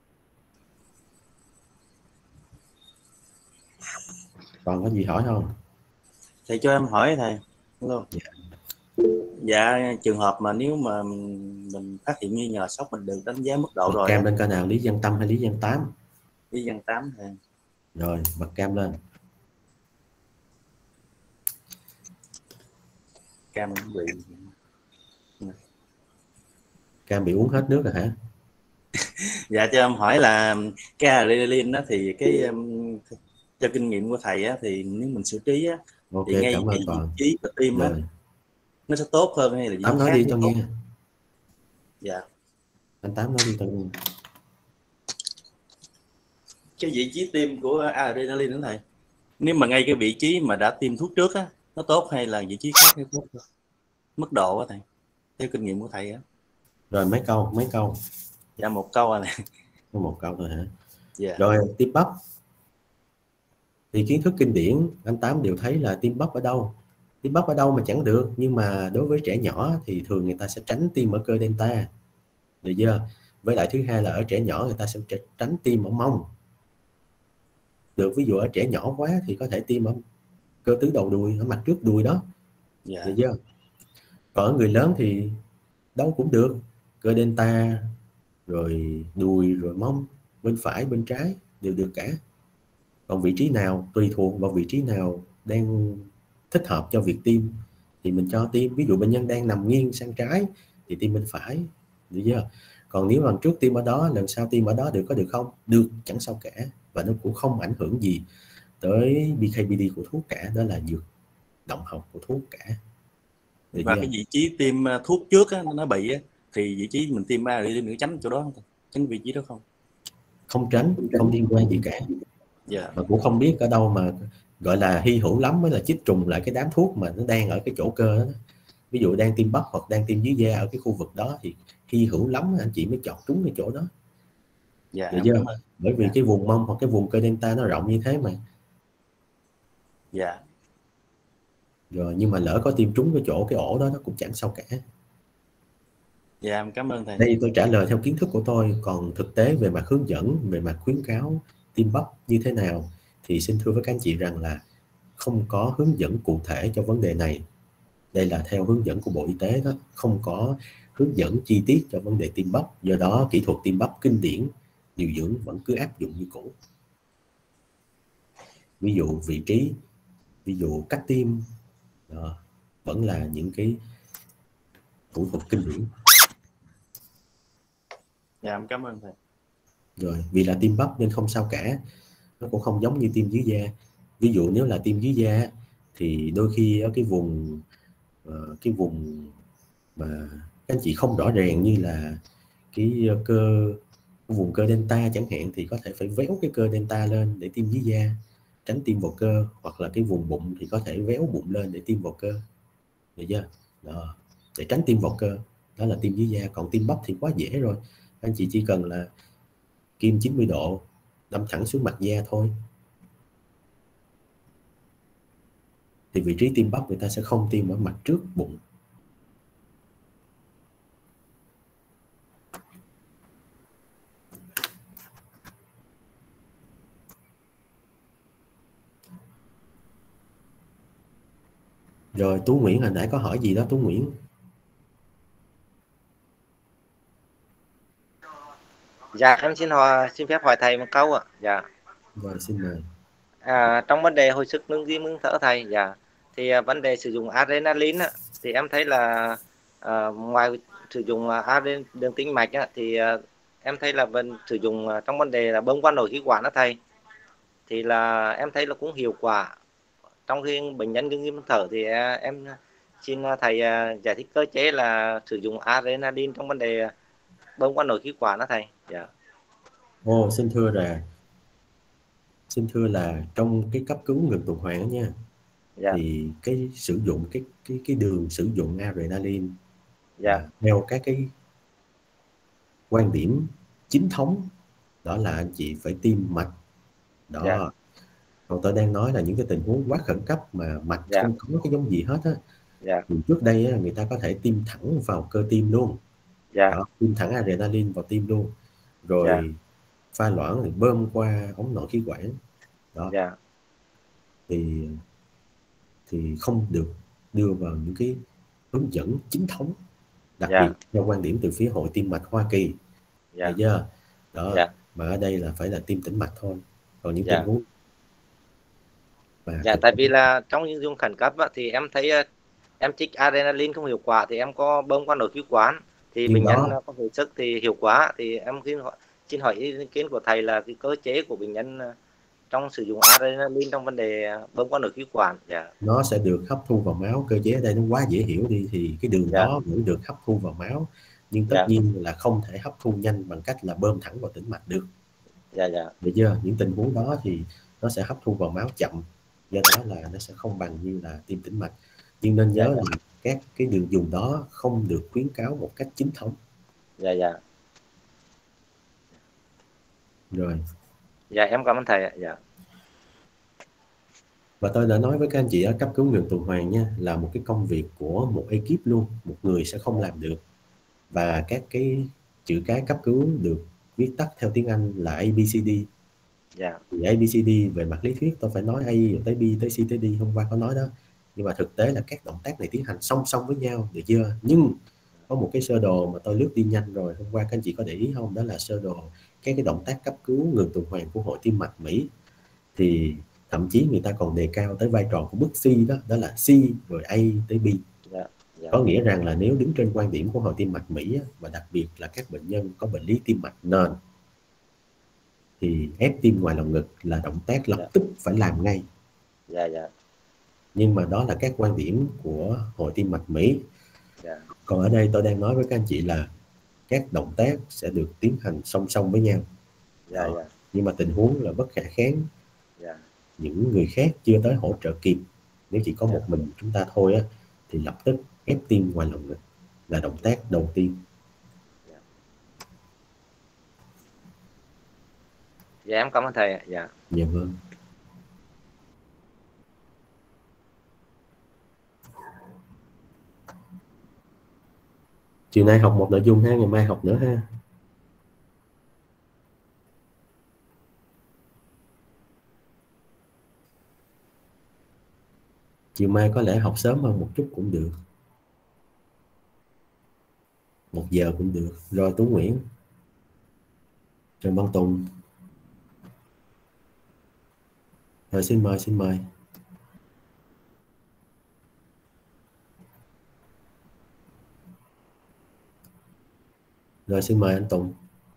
Còn có gì hỏi không? Thầy cho em hỏi thầy. Hello. Dạ. Dạ, trường hợp mà nếu mà mình phát hiện nghi ngờ sốc, mình được đánh giá mức độ Bật rồi. cam lên coi nào, Lý Văn Tâm hay Lý Văn Tám? Lý Văn Tám thầy. Rồi bật cam lên. Cam bị Cam bị uống hết nước rồi hả? Dạ cho em hỏi là cái adrenaline đó thì cái um, cho kinh nghiệm của thầy á, thì nếu mình xử trí á, Ok, thì ngay cảm ơn cái con. vị trí của tim á, nó sẽ tốt hơn hay là gì Tám nói khác đi cho nghe. Dạ. Anh Tám nói đi cho nghe. Cái vị trí tim của adrenaline đó thầy, nếu mà ngay cái vị trí mà đã tiêm thuốc trước á, nó tốt hay là vị trí khác hay tốt hơn? Mức độ á thầy, theo kinh nghiệm của thầy á. Rồi mấy câu, mấy câu. Dạ một câu à này. Có một câu thôi hả? Dạ. Rồi tim bắp. Thì kiến thức kinh điển anh Tám đều thấy là tim bắp ở đâu. Tim bắp ở đâu mà chẳng được, nhưng mà đối với trẻ nhỏ thì thường người ta sẽ tránh tim ở cơ delta. Được chưa? Với lại thứ hai là ở trẻ nhỏ người ta sẽ tránh tim ở mông. Được, ví dụ ở trẻ nhỏ quá thì có thể tiêm ở cơ tứ đầu đùi, ở mặt trước đùi đó. Dạ. Được chưa? Còn ở người lớn thì đâu cũng được, cơ delta rồi đùi rồi mông, bên phải bên trái đều được cả. Còn vị trí nào tùy thuộc vào vị trí nào đang thích hợp cho việc tiêm thì mình cho tiêm. Ví dụ bệnh nhân đang nằm nghiêng sang trái thì tiêm bên phải, được chưa? Còn nếu lần trước tiêm ở đó, lần sau tiêm ở đó được có được không? Được, chẳng sao cả, và nó cũng không ảnh hưởng gì tới pê ca pê đê của thuốc cả, đó là dược động học của thuốc cả. Được Và chưa? cái vị trí tiêm thuốc trước á, nó bị á, thì vị trí mình tiêm adrenaline tránh chỗ đó không? Tránh vị trí đó không? Không tránh, không liên quan gì cả. Dạ. Mà cũng không biết ở đâu mà gọi là hy hữu lắm mới là chích trùng lại cái đám thuốc mà nó đang ở cái chỗ cơ đó. Ví dụ đang tiêm bắp hoặc đang tiêm dưới da ở cái khu vực đó thì hy hữu lắm anh chị mới chọn trúng cái chỗ đó. Dạ. Được chưa? Bởi vì Dạ. cái vùng mông hoặc cái vùng cơ delta nó rộng như thế mà. Dạ. Rồi nhưng mà lỡ có tiêm trúng cái chỗ cái ổ đó nó cũng chẳng sao cả. Dạ em cảm ơn thầy. Đây tôi trả lời theo kiến thức của tôi, còn thực tế về mặt hướng dẫn, về mặt khuyến cáo tiêm bắp như thế nào thì xin thưa với các anh chị rằng là không có hướng dẫn cụ thể cho vấn đề này. Đây là theo hướng dẫn của Bộ Y tế đó, không có hướng dẫn chi tiết cho vấn đề tiêm bắp. Do đó kỹ thuật tiêm bắp kinh điển điều dưỡng vẫn cứ áp dụng như cũ. Ví dụ vị trí, ví dụ cách tiêm đó, vẫn là những cái thủ thuật kinh điển. Dạ em cảm ơn thầy. Rồi vì là tiêm bắp nên không sao cả, nó cũng không giống như tiêm dưới da. Ví dụ nếu là tiêm dưới da thì đôi khi ở cái vùng uh, cái vùng mà các anh chị không rõ ràng như là cái cơ cái vùng cơ delta chẳng hạn thì có thể phải véo cái cơ delta lên để tiêm dưới da, tránh tiêm vào cơ, hoặc là cái vùng bụng thì có thể véo bụng lên để tiêm vào cơ, được chưa? Đó, để tránh tiêm vào cơ, đó là tiêm dưới da. Còn tiêm bắp thì quá dễ rồi, anh chị chỉ cần là kim chín mươi độ đâm thẳng xuống mặt da thôi. thì vị trí tiêm bắp người ta sẽ không tiêm ở mặt trước bụng. Rồi Tú Nguyễn hồi nãy có hỏi gì đó Tú Nguyễn? Dạ em xin hỏi, xin phép hỏi thầy một câu ạ. Dạ. Rồi xin mời. À, trong vấn đề hồi sức ngưng tim ngưng thở thầy, dạ, thì à, vấn đề sử dụng adrenaline á, thì em thấy là à, ngoài sử dụng à, adrenaline đường tĩnh mạch á, thì à, em thấy là vẫn sử dụng à, trong vấn đề là bơm qua nội khí quản đó thầy, thì là em thấy là cũng hiệu quả. Trong khi bệnh nhân ngưng tim ngưng thở thì à, em xin thầy à, giải thích cơ chế là sử dụng adrenaline trong vấn đề bơm qua nội khí quản đó thầy. Dạ. Ồ, xin thưa là xin thưa là trong cái cấp cứu ngừng tuần hoàn đó nha, Dạ. thì cái sử dụng cái cái cái đường sử dụng adrenaline Dạ. à, theo các cái quan điểm chính thống đó là anh chị phải tiêm mạch đó. Dạ. Còn tôi đang nói là những cái tình huống quá khẩn cấp mà mạch Dạ. không có cái giống gì hết á, Dạ. thì trước đây á, người ta có thể tiêm thẳng vào cơ tim luôn. Dạ. Đó, tiêm thẳng adrenaline vào tim luôn, rồi Dạ. pha loãng thì bơm qua ống nội khí quản đó. Dạ. thì thì không được đưa vào những cái hướng dẫn chính thống, đặc Dạ. biệt theo quan điểm từ phía Hội Tim mạch Hoa Kỳ. Dạ. Thấy chưa? Đó. Dạ. Mà ở đây là phải là tiêm tĩnh mạch thôi. Còn những Dạ. tình huống mà Dạ, tại vì là trong những dùng khẩn cấp á, thì em thấy em trích adrenaline không hiệu quả thì em có bơm qua nội khí quản thì nhưng bệnh đó, nhân có hồi sức thì hiệu quả. Thì em xin hỏi, xin hỏi ý kiến của thầy là cái cơ chế của bệnh nhân trong sử dụng adrenaline trong vấn đề bơm qua nội khí quản. Dạ. nó sẽ được hấp thu vào máu. Cơ chế ở đây nó quá dễ hiểu đi, thì cái đường Dạ. đó vẫn được hấp thu vào máu, nhưng tất Dạ. nhiên là không thể hấp thu nhanh bằng cách là bơm thẳng vào tĩnh mạch được. Dạ. Dạ. Được chưa? Những tình huống đó thì nó sẽ hấp thu vào máu chậm, do đó là nó sẽ không bằng như là tiêm tĩnh mạch. Nhưng nên nhớ Dạ. là các cái đường dùng đó không được khuyến cáo một cách chính thống. Dạ. Dạ. Rồi. Dạ, em cảm ơn thầy ạ. Dạ. Và tôi đã nói với các anh chị ở cấp cứu ngừng tuần hoàn nha, là một cái công việc của một ekip luôn, một người sẽ không làm được. Và các cái chữ cái cấp cứu được viết tắt theo tiếng Anh là a bê xê đê. Dạ. Thì a bê xê đê về mặt lý thuyết tôi phải nói A rồi tới B tới C tới D, hôm qua có nói đó. Nhưng mà thực tế là các động tác này tiến hành song song với nhau, được chưa? Nhưng có một cái sơ đồ mà tôi lướt đi nhanh rồi, hôm qua các anh chị có để ý không? Đó là sơ đồ các cái động tác cấp cứu ngừng tuần hoàn của Hội Tim mạch Mỹ. Thì thậm chí người ta còn đề cao tới vai trò của bước C đó, đó là C rồi A tới B. Dạ. Dạ. Có nghĩa rằng là nếu đứng trên quan điểm của Hội Tim mạch Mỹ và đặc biệt là các bệnh nhân có bệnh lý tim mạch nền thì ép tim ngoài lồng ngực là động tác lập Dạ. tức phải làm ngay. Dạ. Dạ. Nhưng mà đó là các quan điểm của Hội Tim mạch Mỹ. Dạ. Còn ở đây tôi đang nói với các anh chị là các động tác sẽ được tiến hành song song với nhau. Dạ. Dạ. Nhưng mà tình huống là bất khả kháng, Dạ. những người khác chưa tới hỗ trợ kịp, nếu chỉ có Dạ. một mình chúng ta thôi á, thì lập tức ép tim ngoài lồng ngực là động tác đầu tiên. Dạ. Dạ, em cảm ơn thầy ạ. Dạ. Dạ vâng. Chiều nay học một nội dung ha, ngày mai học nữa ha. Chiều mai có lẽ học sớm hơn một chút cũng được. Một giờ cũng được. Rồi Tú Nguyễn. Trần Văn Tùng. Rồi xin mời, xin mời. Rồi xin mời anh Tùng.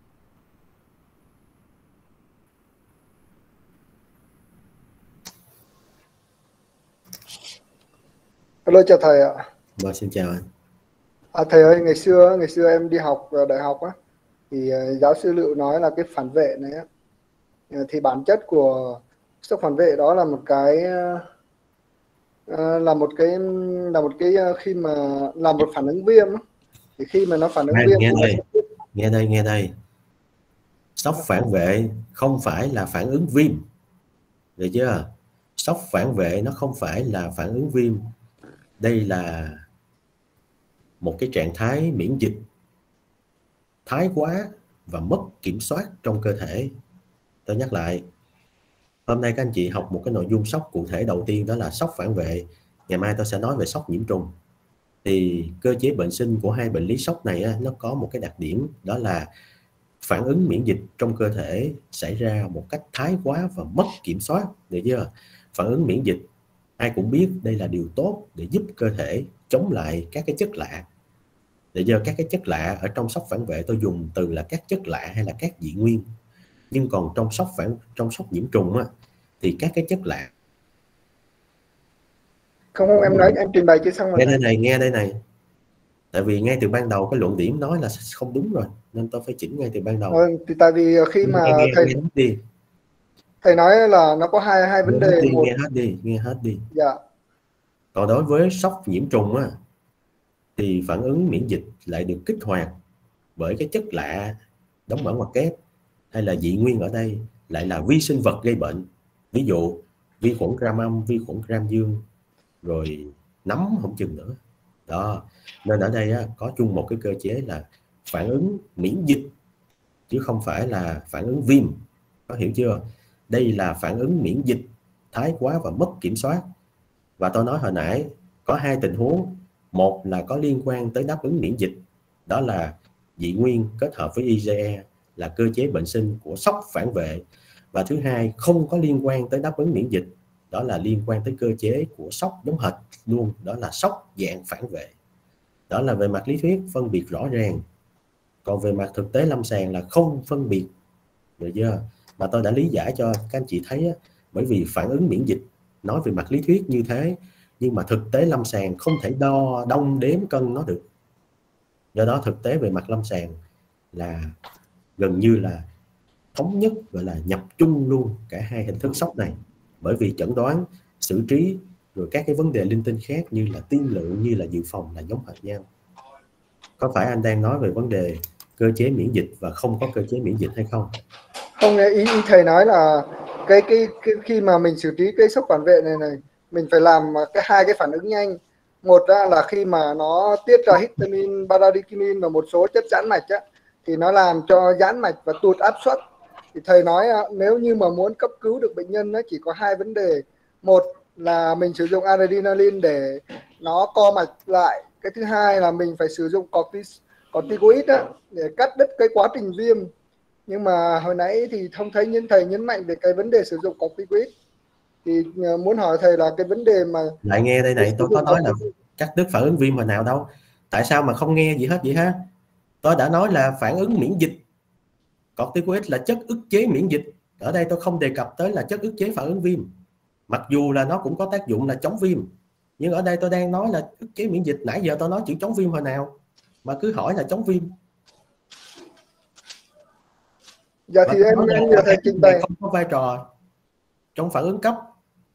Hello, chào thầy ạ. Rồi xin chào anh. À, thầy ơi, ngày xưa ngày xưa em đi học ở đại học á, thì uh, giáo sư Lựu nói là cái phản vệ này á, uh, thì bản chất của sốc phản vệ đó là một cái uh, là một cái là một cái uh, khi mà là một phản ứng viêm á. Thì khi mà nó phản ứng Nghe, viêm nghe thì đây, nó... nghe đây, nghe đây. Sốc phản vệ không phải là phản ứng viêm, được chưa? sốc phản vệ nó không phải là phản ứng viêm. Đây là một cái trạng thái miễn dịch thái quá và mất kiểm soát trong cơ thể. Tôi nhắc lại, hôm nay các anh chị học một cái nội dung sốc cụ thể đầu tiên, đó là sốc phản vệ. Ngày mai tôi sẽ nói về sốc nhiễm trùng. Thì cơ chế bệnh sinh của hai bệnh lý sốc này á, nó có một cái đặc điểm, đó là phản ứng miễn dịch trong cơ thể xảy ra một cách thái quá và mất kiểm soát, được chưa? Phản ứng miễn dịch ai cũng biết đây là điều tốt để giúp cơ thể chống lại các cái chất lạ. Để giờ các cái chất lạ ở trong sốc phản vệ tôi dùng từ là các chất lạ hay là các dị nguyên. Nhưng còn trong sốc phản trong sốc nhiễm trùng á, thì các cái chất lạ. Không không em nói em trình bày chưa xong rồi. Nghe đây này, nghe đây này. Tại vì ngay từ ban đầu cái luận điểm nói là không đúng rồi, nên tôi phải chỉnh ngay từ ban đầu. Ừ, thì tại vì khi mà nghe, nghe, thầy nghe hết đi. thầy nói là nó có hai hai vấn Nghe đề. hết đi, một... nghe hết đi, nghe hết đi. Dạ. Còn đối với sốc nhiễm trùng á, thì phản ứng miễn dịch lại được kích hoạt bởi cái chất lạ đóng ở ngoặc kép, hay là dị nguyên ở đây lại là vi sinh vật gây bệnh. Ví dụ vi khuẩn gram âm, vi khuẩn gram dương, rồi nấm không chừng nữa. Đó, nên ở đây á, có chung một cái cơ chế là phản ứng miễn dịch chứ không phải là phản ứng viêm. Có hiểu chưa? Đây là phản ứng miễn dịch thái quá và mất kiểm soát. Và tôi nói hồi nãy có hai tình huống. Một là có liên quan tới đáp ứng miễn dịch, đó là dị nguyên kết hợp với i giê e, là cơ chế bệnh sinh của sốc phản vệ. Và thứ hai, không có liên quan tới đáp ứng miễn dịch, đó là liên quan tới cơ chế của sốc giống hệt luôn, đó là sốc dạng phản vệ. Đó là về mặt lý thuyết phân biệt rõ ràng. Còn về mặt thực tế lâm sàng là không phân biệt, được chưa? Mà tôi đã lý giải cho các anh chị thấy á, bởi vì phản ứng miễn dịch nói về mặt lý thuyết như thế, nhưng mà thực tế lâm sàng không thể đo đong đếm cân nó được. Do đó thực tế về mặt lâm sàng là gần như là thống nhất, gọi là nhập chung luôn cả hai hình thức sốc này. Bởi vì chẩn đoán, xử trí, rồi các cái vấn đề linh tinh khác như là tiên lượng, như là dự phòng là giống hệt nhau. Có phải anh đang nói về vấn đề cơ chế miễn dịch và không có cơ chế miễn dịch hay không? Không, ý, ý thầy nói là cái, cái cái khi mà mình xử trí cái sốc phản vệ này này, mình phải làm cái hai cái phản ứng nhanh. Một là khi mà nó tiết ra histamine, bradykinin và một số chất giãn mạch á, thì nó làm cho giãn mạch và tụt áp suất. Thì thầy nói nếu như mà muốn cấp cứu được bệnh nhân nó chỉ có hai vấn đề. Một là mình sử dụng adrenaline để nó co mạch lại. Cái thứ hai là mình phải sử dụng corticoid á, để cắt đứt cái quá trình viêm. Nhưng mà hồi nãy thì không thấy nhân thầy nhấn mạnh về cái vấn đề sử dụng corticoid. Thì muốn hỏi thầy là cái vấn đề mà lại nghe đây này, tôi có nói là cắt đứt phản ứng viêm hồi nào đâu. Tại sao mà không nghe gì hết vậy ha? Tôi đã nói là phản ứng miễn dịch. Corticoid là chất ức chế miễn dịch. Ở đây tôi không đề cập tới là chất ức chế phản ứng viêm. Mặc dù là nó cũng có tác dụng là chống viêm. Nhưng ở đây tôi đang nói là ức chế miễn dịch. Nãy giờ tôi nói chữ chống viêm hồi nào mà cứ hỏi là chống viêm. Dạ thì em em nhờ thầy trình bày. Không có vai trò trong phản ứng cấp.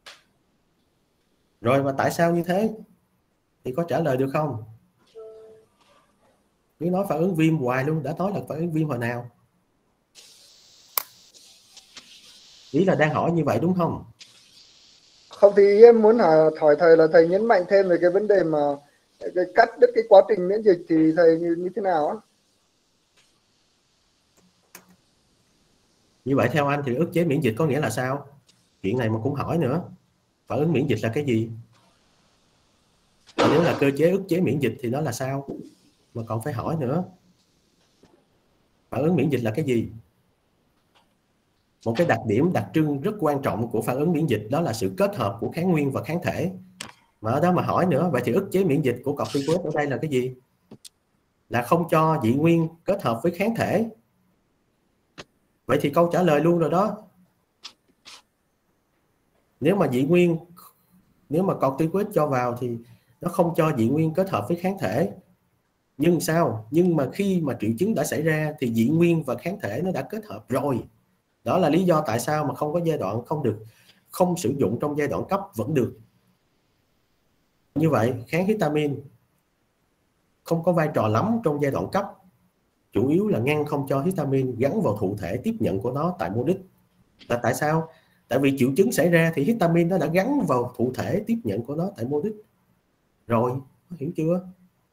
Rồi mà tại sao như thế? Thì có trả lời được không? Cứ nói phản ứng viêm hoài luôn, đã nói là phản ứng viêm hồi nào? Ý là đang hỏi như vậy đúng không? Không, thì em muốn hỏi, hỏi thầy là thầy nhấn mạnh thêm về cái vấn đề mà cái cắt đứt cái quá trình miễn dịch thì thầy như, như thế nào á? Như vậy theo anh thì ức chế miễn dịch có nghĩa là sao? Chuyện này mà cũng hỏi nữa. Phản ứng miễn dịch là cái gì? Và nếu là cơ chế ức chế miễn dịch thì nó là sao? Mà còn phải hỏi nữa. Phản ứng miễn dịch là cái gì? Một cái đặc điểm đặc trưng rất quan trọng của phản ứng miễn dịch đó là sự kết hợp của kháng nguyên và kháng thể. Mà ở đó mà hỏi nữa, vậy thì ức chế miễn dịch của corticoid ở đây là cái gì? Là không cho dị nguyên kết hợp với kháng thể. Vậy thì câu trả lời luôn rồi đó. Nếu mà dị nguyên, nếu mà corticoid cho vào thì nó không cho dị nguyên kết hợp với kháng thể. Nhưng sao? Nhưng mà khi mà triệu chứng đã xảy ra thì dị nguyên và kháng thể nó đã kết hợp rồi. Đó là lý do tại sao mà không có giai đoạn không được, không sử dụng trong giai đoạn cấp vẫn được. Như vậy kháng histamine không có vai trò lắm trong giai đoạn cấp. Chủ yếu là ngăn không cho histamine gắn vào thụ thể tiếp nhận của nó tại mô đích. Là tại sao? Tại vì triệu chứng xảy ra thì histamine nó đã gắn vào thụ thể tiếp nhận của nó tại mô đích rồi, hiểu chưa?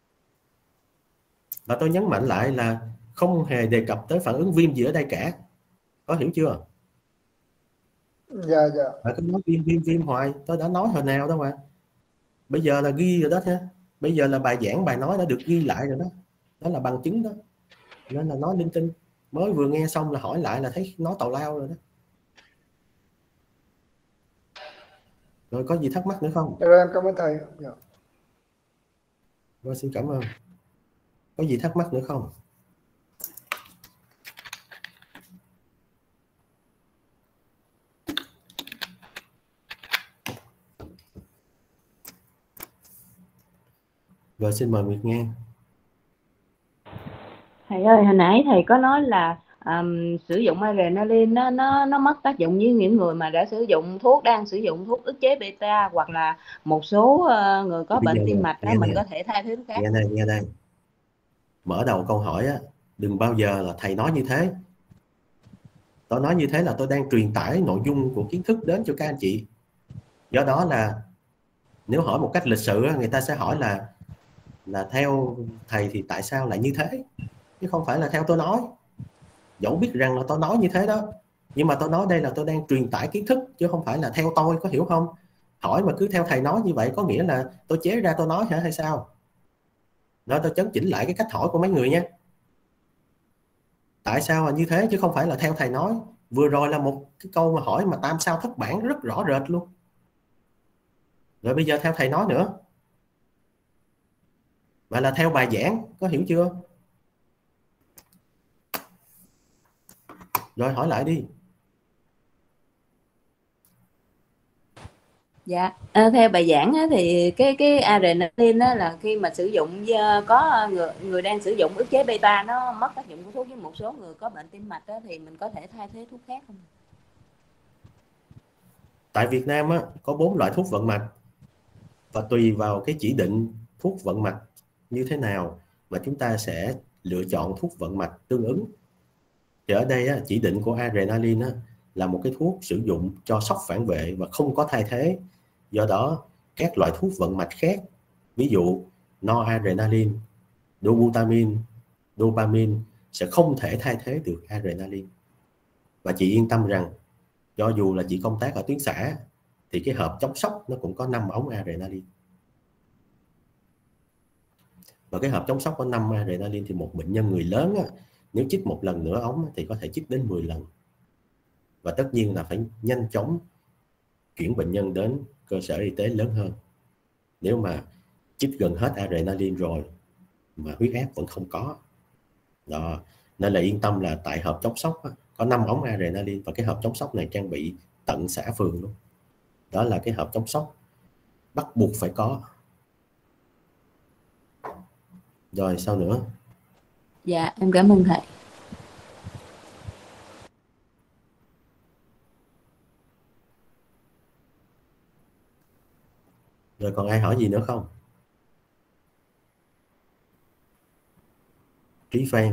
Và tôi nhấn mạnh lại là không hề đề cập tới phản ứng viêm gì ở đây cả, có hiểu chưa? Dạ dạ. Và cứ nói viêm viêm viêm hoài, tôi đã nói hồi nào đâu mà. Bây giờ là ghi rồi đó nha. Bây giờ là bài giảng bài nói đã được ghi lại rồi đó. Đó là bằng chứng đó. Nên là nói linh tinh. Mới vừa nghe xong là hỏi lại là thấy nói tào lao rồi đó. Rồi có gì thắc mắc nữa không? Rồi em cảm ơn thầy. Dạ. Rồi xin cảm ơn. Có gì thắc mắc nữa không? Rồi xin mời Nguyệt nghe. Thầy ơi, hồi nãy thầy có nói là um, sử dụng adrenaline nó nó nó mất tác dụng với những người mà đã sử dụng thuốc, đang sử dụng thuốc ức chế beta, hoặc là một số uh, người có Bây bệnh giờ tim này, mạch đó, nghe mình này, có thể thay thế thuốc khác. nghe đây, nghe đây. Mở đầu câu hỏi á, đừng bao giờ là thầy nói như thế. Tôi nói như thế là tôi đang truyền tải nội dung của kiến thức đến cho các anh chị. Do đó là nếu hỏi một cách lịch sự, người ta sẽ hỏi là là theo thầy thì tại sao lại như thế, chứ không phải là theo tôi nói. Dẫu biết rằng là tôi nói như thế đó, nhưng mà tôi nói đây là tôi đang truyền tải kiến thức chứ không phải là theo tôi, có hiểu không? Hỏi mà cứ theo thầy nói như vậy có nghĩa là tôi chế ra tôi nói hả hay sao? Đó, tôi chấn chỉnh lại cái cách hỏi của mấy người nha. Tại sao là như thế chứ không phải là theo thầy nói. Vừa rồi là một cái câu mà hỏi mà tam sao thất bản rất rõ rệt luôn. Rồi bây giờ theo thầy nói nữa, mà là theo bài giảng, có hiểu chưa? Rồi hỏi lại đi. Dạ, à, theo bài giảng á, thì cái cái adrenaline á, là khi mà sử dụng uh, có người người đang sử dụng ức chế beta nó mất tác dụng của thuốc, với một số người có bệnh tim mạch á, thì mình có thể thay thế thuốc khác không? Tại Việt Nam á, có bốn loại thuốc vận mạch, và tùy vào cái chỉ định thuốc vận mạch như thế nào mà chúng ta sẽ lựa chọn thuốc vận mạch tương ứng. Thì ở đây á, chỉ định của adrenaline á, là một cái thuốc sử dụng cho sốc phản vệ và không có thay thế. Do đó các loại thuốc vận mạch khác, ví dụ noradrenaline, dobutamine, dopamine sẽ không thể thay thế được adrenaline. Và chị yên tâm rằng cho dù là chị công tác ở tuyến xã thì cái hộp chống sốc nó cũng có năm ống adrenaline. Và cái hộp chống sốc có năm adrenaline thì một bệnh nhân người lớn á, nếu chích một lần nửa ống thì có thể chích đến mười lần. Và tất nhiên là phải nhanh chóng chuyển bệnh nhân đến cơ sở y tế lớn hơn. Nếu mà chích gần hết adrenaline rồi mà huyết áp vẫn không có. Đó. Nên là yên tâm là tại hộp chống sốc á, có năm ống adrenaline, và cái hộp chống sốc này trang bị tận xã phường luôn. Đó là cái hộp chống sốc bắt buộc phải có. Rồi sao nữa? Dạ, em cảm ơn thầy. Rồi còn ai hỏi gì nữa không? Trí Phan.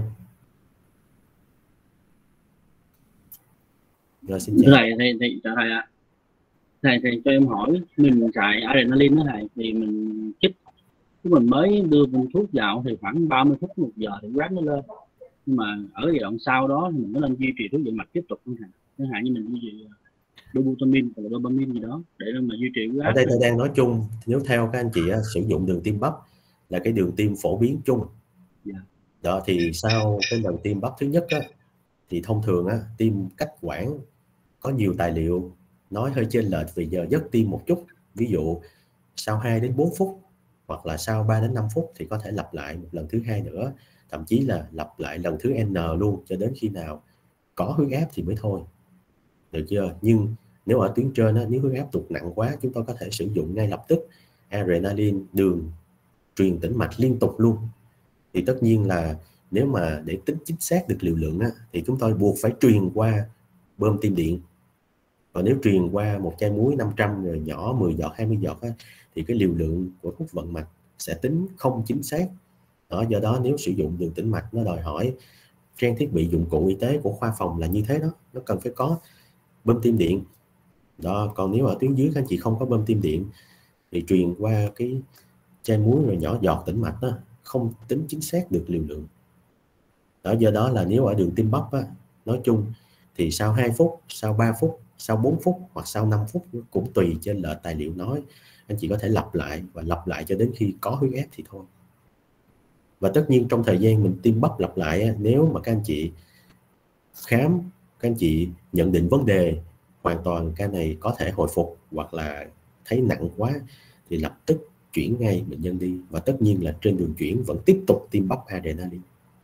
Rồi xin chào. Thầy, thầy, thầy, thầy, thầy ạ. Thầy, thầy cho em hỏi, mình xài adrenaline đó thầy, thì mình chích, lúc mình mới đưa viên thuốc vào thì khoảng ba mươi phút, một giờ thì huyết áp nó lên. Nhưng mà ở giai đoạn sau đó thì mình có nên duy trì thuốc vận mạch tiếp tục không thầy? Chẳng hạn như mình duy trì dobutamine hoặc là dopamine gì đó để mà duy trì huyết áp. Ở đây tôi đang nói chung, nếu theo các anh chị á, sử dụng đường tim bắp là cái đường tim phổ biến chung. Yeah. Đó thì sau cái lần tiêm bắp thứ nhất á, thì thông thường á, tiêm cách quản có nhiều tài liệu nói hơi chênh lệch về giờ giấc tiêm một chút. Ví dụ sau hai đến bốn phút hoặc là sau ba đến năm phút thì có thể lặp lại một lần thứ hai nữa, thậm chí là lặp lại lần thứ N luôn cho đến khi nào có huyết áp thì mới thôi. Được chưa? Nhưng nếu ở tuyến trên á, nếu huyết áp tụt nặng quá, chúng tôi có thể sử dụng ngay lập tức adrenaline đường truyền tĩnh mạch liên tục luôn. Thì tất nhiên là nếu mà để tính chính xác được liều lượng á, thì chúng tôi buộc phải truyền qua bơm tim điện. Và nếu truyền qua một chai muối năm trăm rồi nhỏ mười giọt, hai mươi giọt á, thì cái liều lượng của thuốc vận mạch sẽ tính không chính xác. Đó, do đó nếu sử dụng đường tĩnh mạch nó đòi hỏi trang thiết bị dụng cụ y tế của khoa phòng là như thế đó. Nó cần phải có bơm tim điện, Đó, còn nếu ở tuyến dưới các anh chị không có bơm tim điện thì truyền qua cái chai muối rồi nhỏ giọt tĩnh mạch đó, không tính chính xác được liều lượng. Đó, do đó là nếu ở đường tim bắp á, nói chung thì sau hai phút, sau ba phút, sau bốn phút hoặc sau năm phút, cũng tùy trên lệ tài liệu nói, anh chị có thể lặp lại và lặp lại cho đến khi có huyết áp thì thôi. Và tất nhiên trong thời gian mình tim bắp lặp lại á, nếu mà các anh chị khám, các anh chị nhận định vấn đề hoàn toàn ca này có thể hồi phục hoặc là thấy nặng quá thì lập tức chuyển ngay bệnh nhân đi, và tất nhiên là trên đường chuyển vẫn tiếp tục tiêm bắp adrenaline.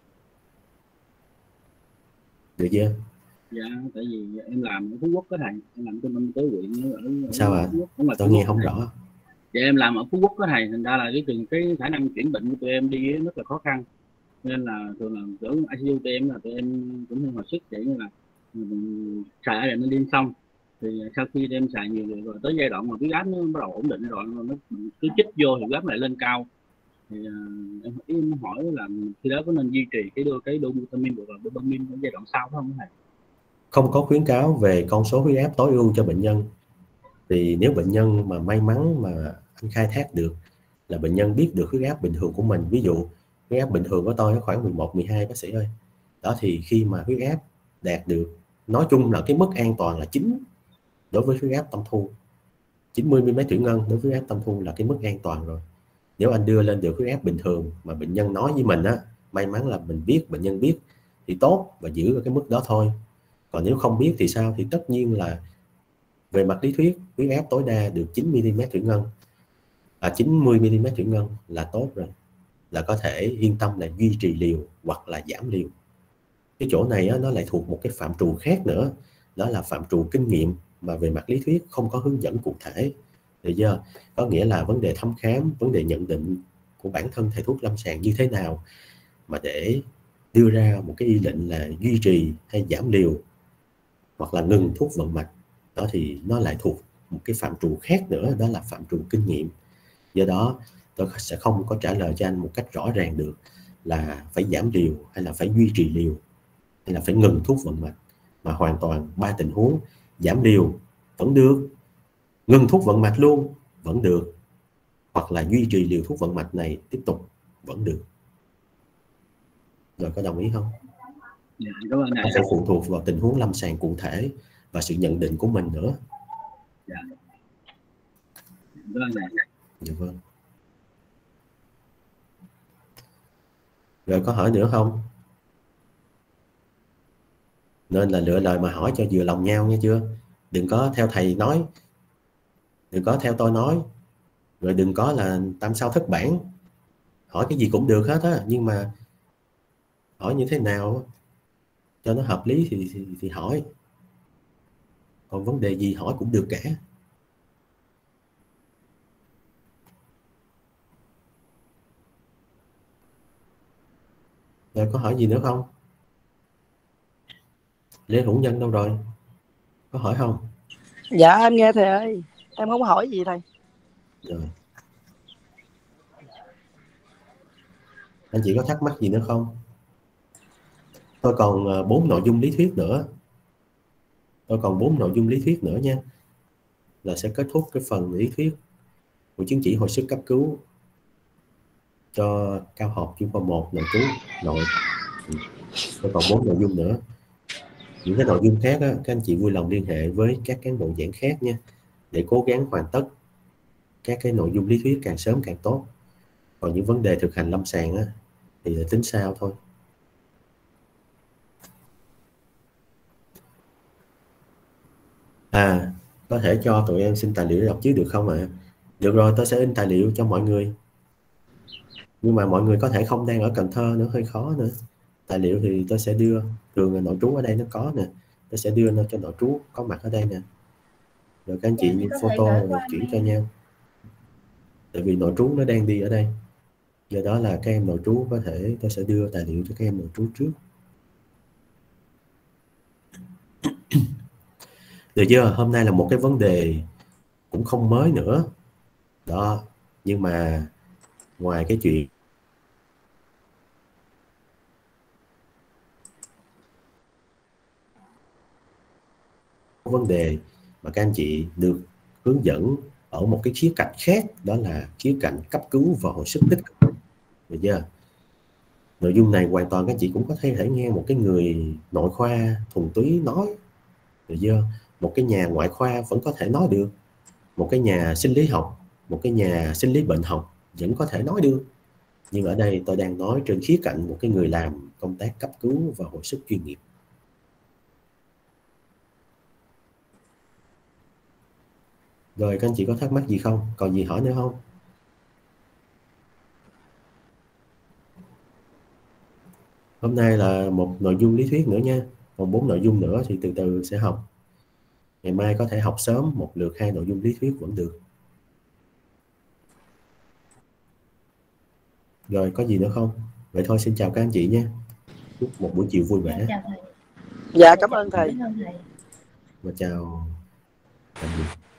Được chưa? Dạ, tại vì em làm ở Phú Quốc đó thầy, em làm trung tâm y tế huyện ở, ở Sao ạ? À? Tôi nghe không rõ. Dạ em làm ở Phú Quốc đó thầy, thành ra là cái trường cái khả năng chuyển bệnh của tụi em đi rất là khó khăn, nên là thường là chỗ i xê u tụi em là tụi em cũng hơi hồi sức, để như là xài adrenaline xong thì sau khi đem xài nhiều rồi, rồi tới giai đoạn mà huyết áp nó bắt đầu ổn định rồi, nó cứ chích vô thì huyết áp lại lên cao, thì uh, em, em hỏi là khi đó có nên duy trì cái đưa cái dopamine hoặc là dopamine ở giai đoạn sau không thầy? Không có khuyến cáo về con số huyết áp tối ưu cho bệnh nhân. Thì nếu bệnh nhân mà may mắn mà anh khai thác được là bệnh nhân biết được huyết áp bình thường của mình, ví dụ huyết áp bình thường của tôi khoảng mười một, mười hai bác sĩ ơi. Đó, thì khi mà huyết áp đạt được, nói chung là cái mức an toàn là chín đối với huyết áp tâm thu, chín mươi mi-li-mét thủy ngân đối với huyết áp tâm thu là cái mức an toàn rồi. Nếu anh đưa lên được huyết áp bình thường mà bệnh nhân nói với mình á, may mắn là mình biết, bệnh nhân biết thì tốt, và giữ ở cái mức đó thôi. Còn nếu không biết thì sao? Thì tất nhiên là về mặt lý thuyết huyết áp tối đa được chín mi-li-mét thủy ngân, à, chín mươi mi-li-mét thủy ngân là tốt rồi, là có thể yên tâm là duy trì liều hoặc là giảm liều. Cái chỗ này á, nó lại thuộc một cái phạm trù khác nữa, đó là phạm trù kinh nghiệm mà về mặt lý thuyết không có hướng dẫn cụ thể. Được chưa? Có nghĩa là vấn đề thăm khám, vấn đề nhận định của bản thân thầy thuốc lâm sàng như thế nào mà để đưa ra một cái y lệnh là duy trì hay giảm liều hoặc là ngừng thuốc vận mạch, đó thì nó lại thuộc một cái phạm trù khác nữa, đó là phạm trù kinh nghiệm. Do đó tôi sẽ không có trả lời cho anh một cách rõ ràng được là phải giảm liều hay là phải duy trì liều hay là phải ngừng thuốc vận mạch, mà hoàn toàn ba tình huống: giảm liều vẫn được, ngừng thuốc vận mạch luôn vẫn được, hoặc là duy trì liều thuốc vận mạch này tiếp tục vẫn được. Rồi, có đồng ý không? Dạ, cảm ơn nó phải phụ thuộc vào tình huống lâm sàng cụ thể và sự nhận định của mình nữa. Dạ. Vâng, dạ vâng. Rồi, có hỏi nữa không? Nên là lựa lời mà hỏi cho vừa lòng nhau nghe chưa? Đừng có theo thầy nói, đừng có theo tôi nói, rồi đừng có là tam sao thất bản. Hỏi cái gì cũng được hết á, nhưng mà hỏi như thế nào cho nó hợp lý thì, thì, thì hỏi. Còn vấn đề gì hỏi cũng được cả. Rồi, có hỏi gì nữa không? Lê Hữu Nhân đâu rồi? Có hỏi không? Dạ em nghe thầy ơi, em không hỏi gì thầy. Rồi. Anh chị có thắc mắc gì nữa không? Tôi còn bốn nội dung lý thuyết nữa. Tôi còn bốn nội dung lý thuyết nữa nha. Là sẽ kết thúc cái phần lý thuyết của chứng chỉ hồi sức cấp cứu cho cao học chuyên khoa một nội trú nội. Tôi còn bốn nội dung nữa. Những cái nội dung khác á, các anh chị vui lòng liên hệ với các cán bộ giảng khác nha, để cố gắng hoàn tất các cái nội dung lý thuyết càng sớm càng tốt. Còn những vấn đề thực hành lâm sàng á, thì là tính sau thôi. À, có thể cho tụi em xin tài liệu để đọc trước được không ạ? À? Được rồi, tôi sẽ in tài liệu cho mọi người. Nhưng mà mọi người có thể không đang ở Cần Thơ nữa, hơi khó nữa. Tài liệu thì tôi sẽ đưa, thường là nội trú ở đây nó có nè, tôi sẽ đưa nó cho nội trú có mặt ở đây nè. Rồi các anh chị như photo rồi chuyển cho nhau. Tại vì nội trú nó đang đi ở đây. Do đó là các em nội trú có thể tôi sẽ đưa tài liệu cho các em nội trú trước. Được chưa? Hôm nay là một cái vấn đề cũng không mới nữa. Đó, nhưng mà ngoài cái chuyện vấn đề mà các anh chị được hướng dẫn ở một cái khía cạnh khác, đó là khía cạnh cấp cứu và hồi sức tích cực. Được chưa? Nội dung này hoàn toàn các anh chị cũng có thể thể nghe một cái người nội khoa thuần túy nói. Được chưa? Một cái nhà ngoại khoa vẫn có thể nói được, một cái nhà sinh lý học, một cái nhà sinh lý bệnh học vẫn có thể nói được. Nhưng ở đây tôi đang nói trên khía cạnh một cái người làm công tác cấp cứu và hồi sức chuyên nghiệp. Rồi các anh chị có thắc mắc gì không? Còn gì hỏi nữa không? Hôm nay là một nội dung lý thuyết nữa nha. Còn bốn nội dung nữa thì từ từ sẽ học. Ngày mai có thể học sớm một lượt hai nội dung lý thuyết vẫn được. Rồi có gì nữa không? Vậy thôi xin chào các anh chị nhé. Chúc một buổi chiều vui vẻ. Dạ cảm ơn thầy. Và chào tạm biệt.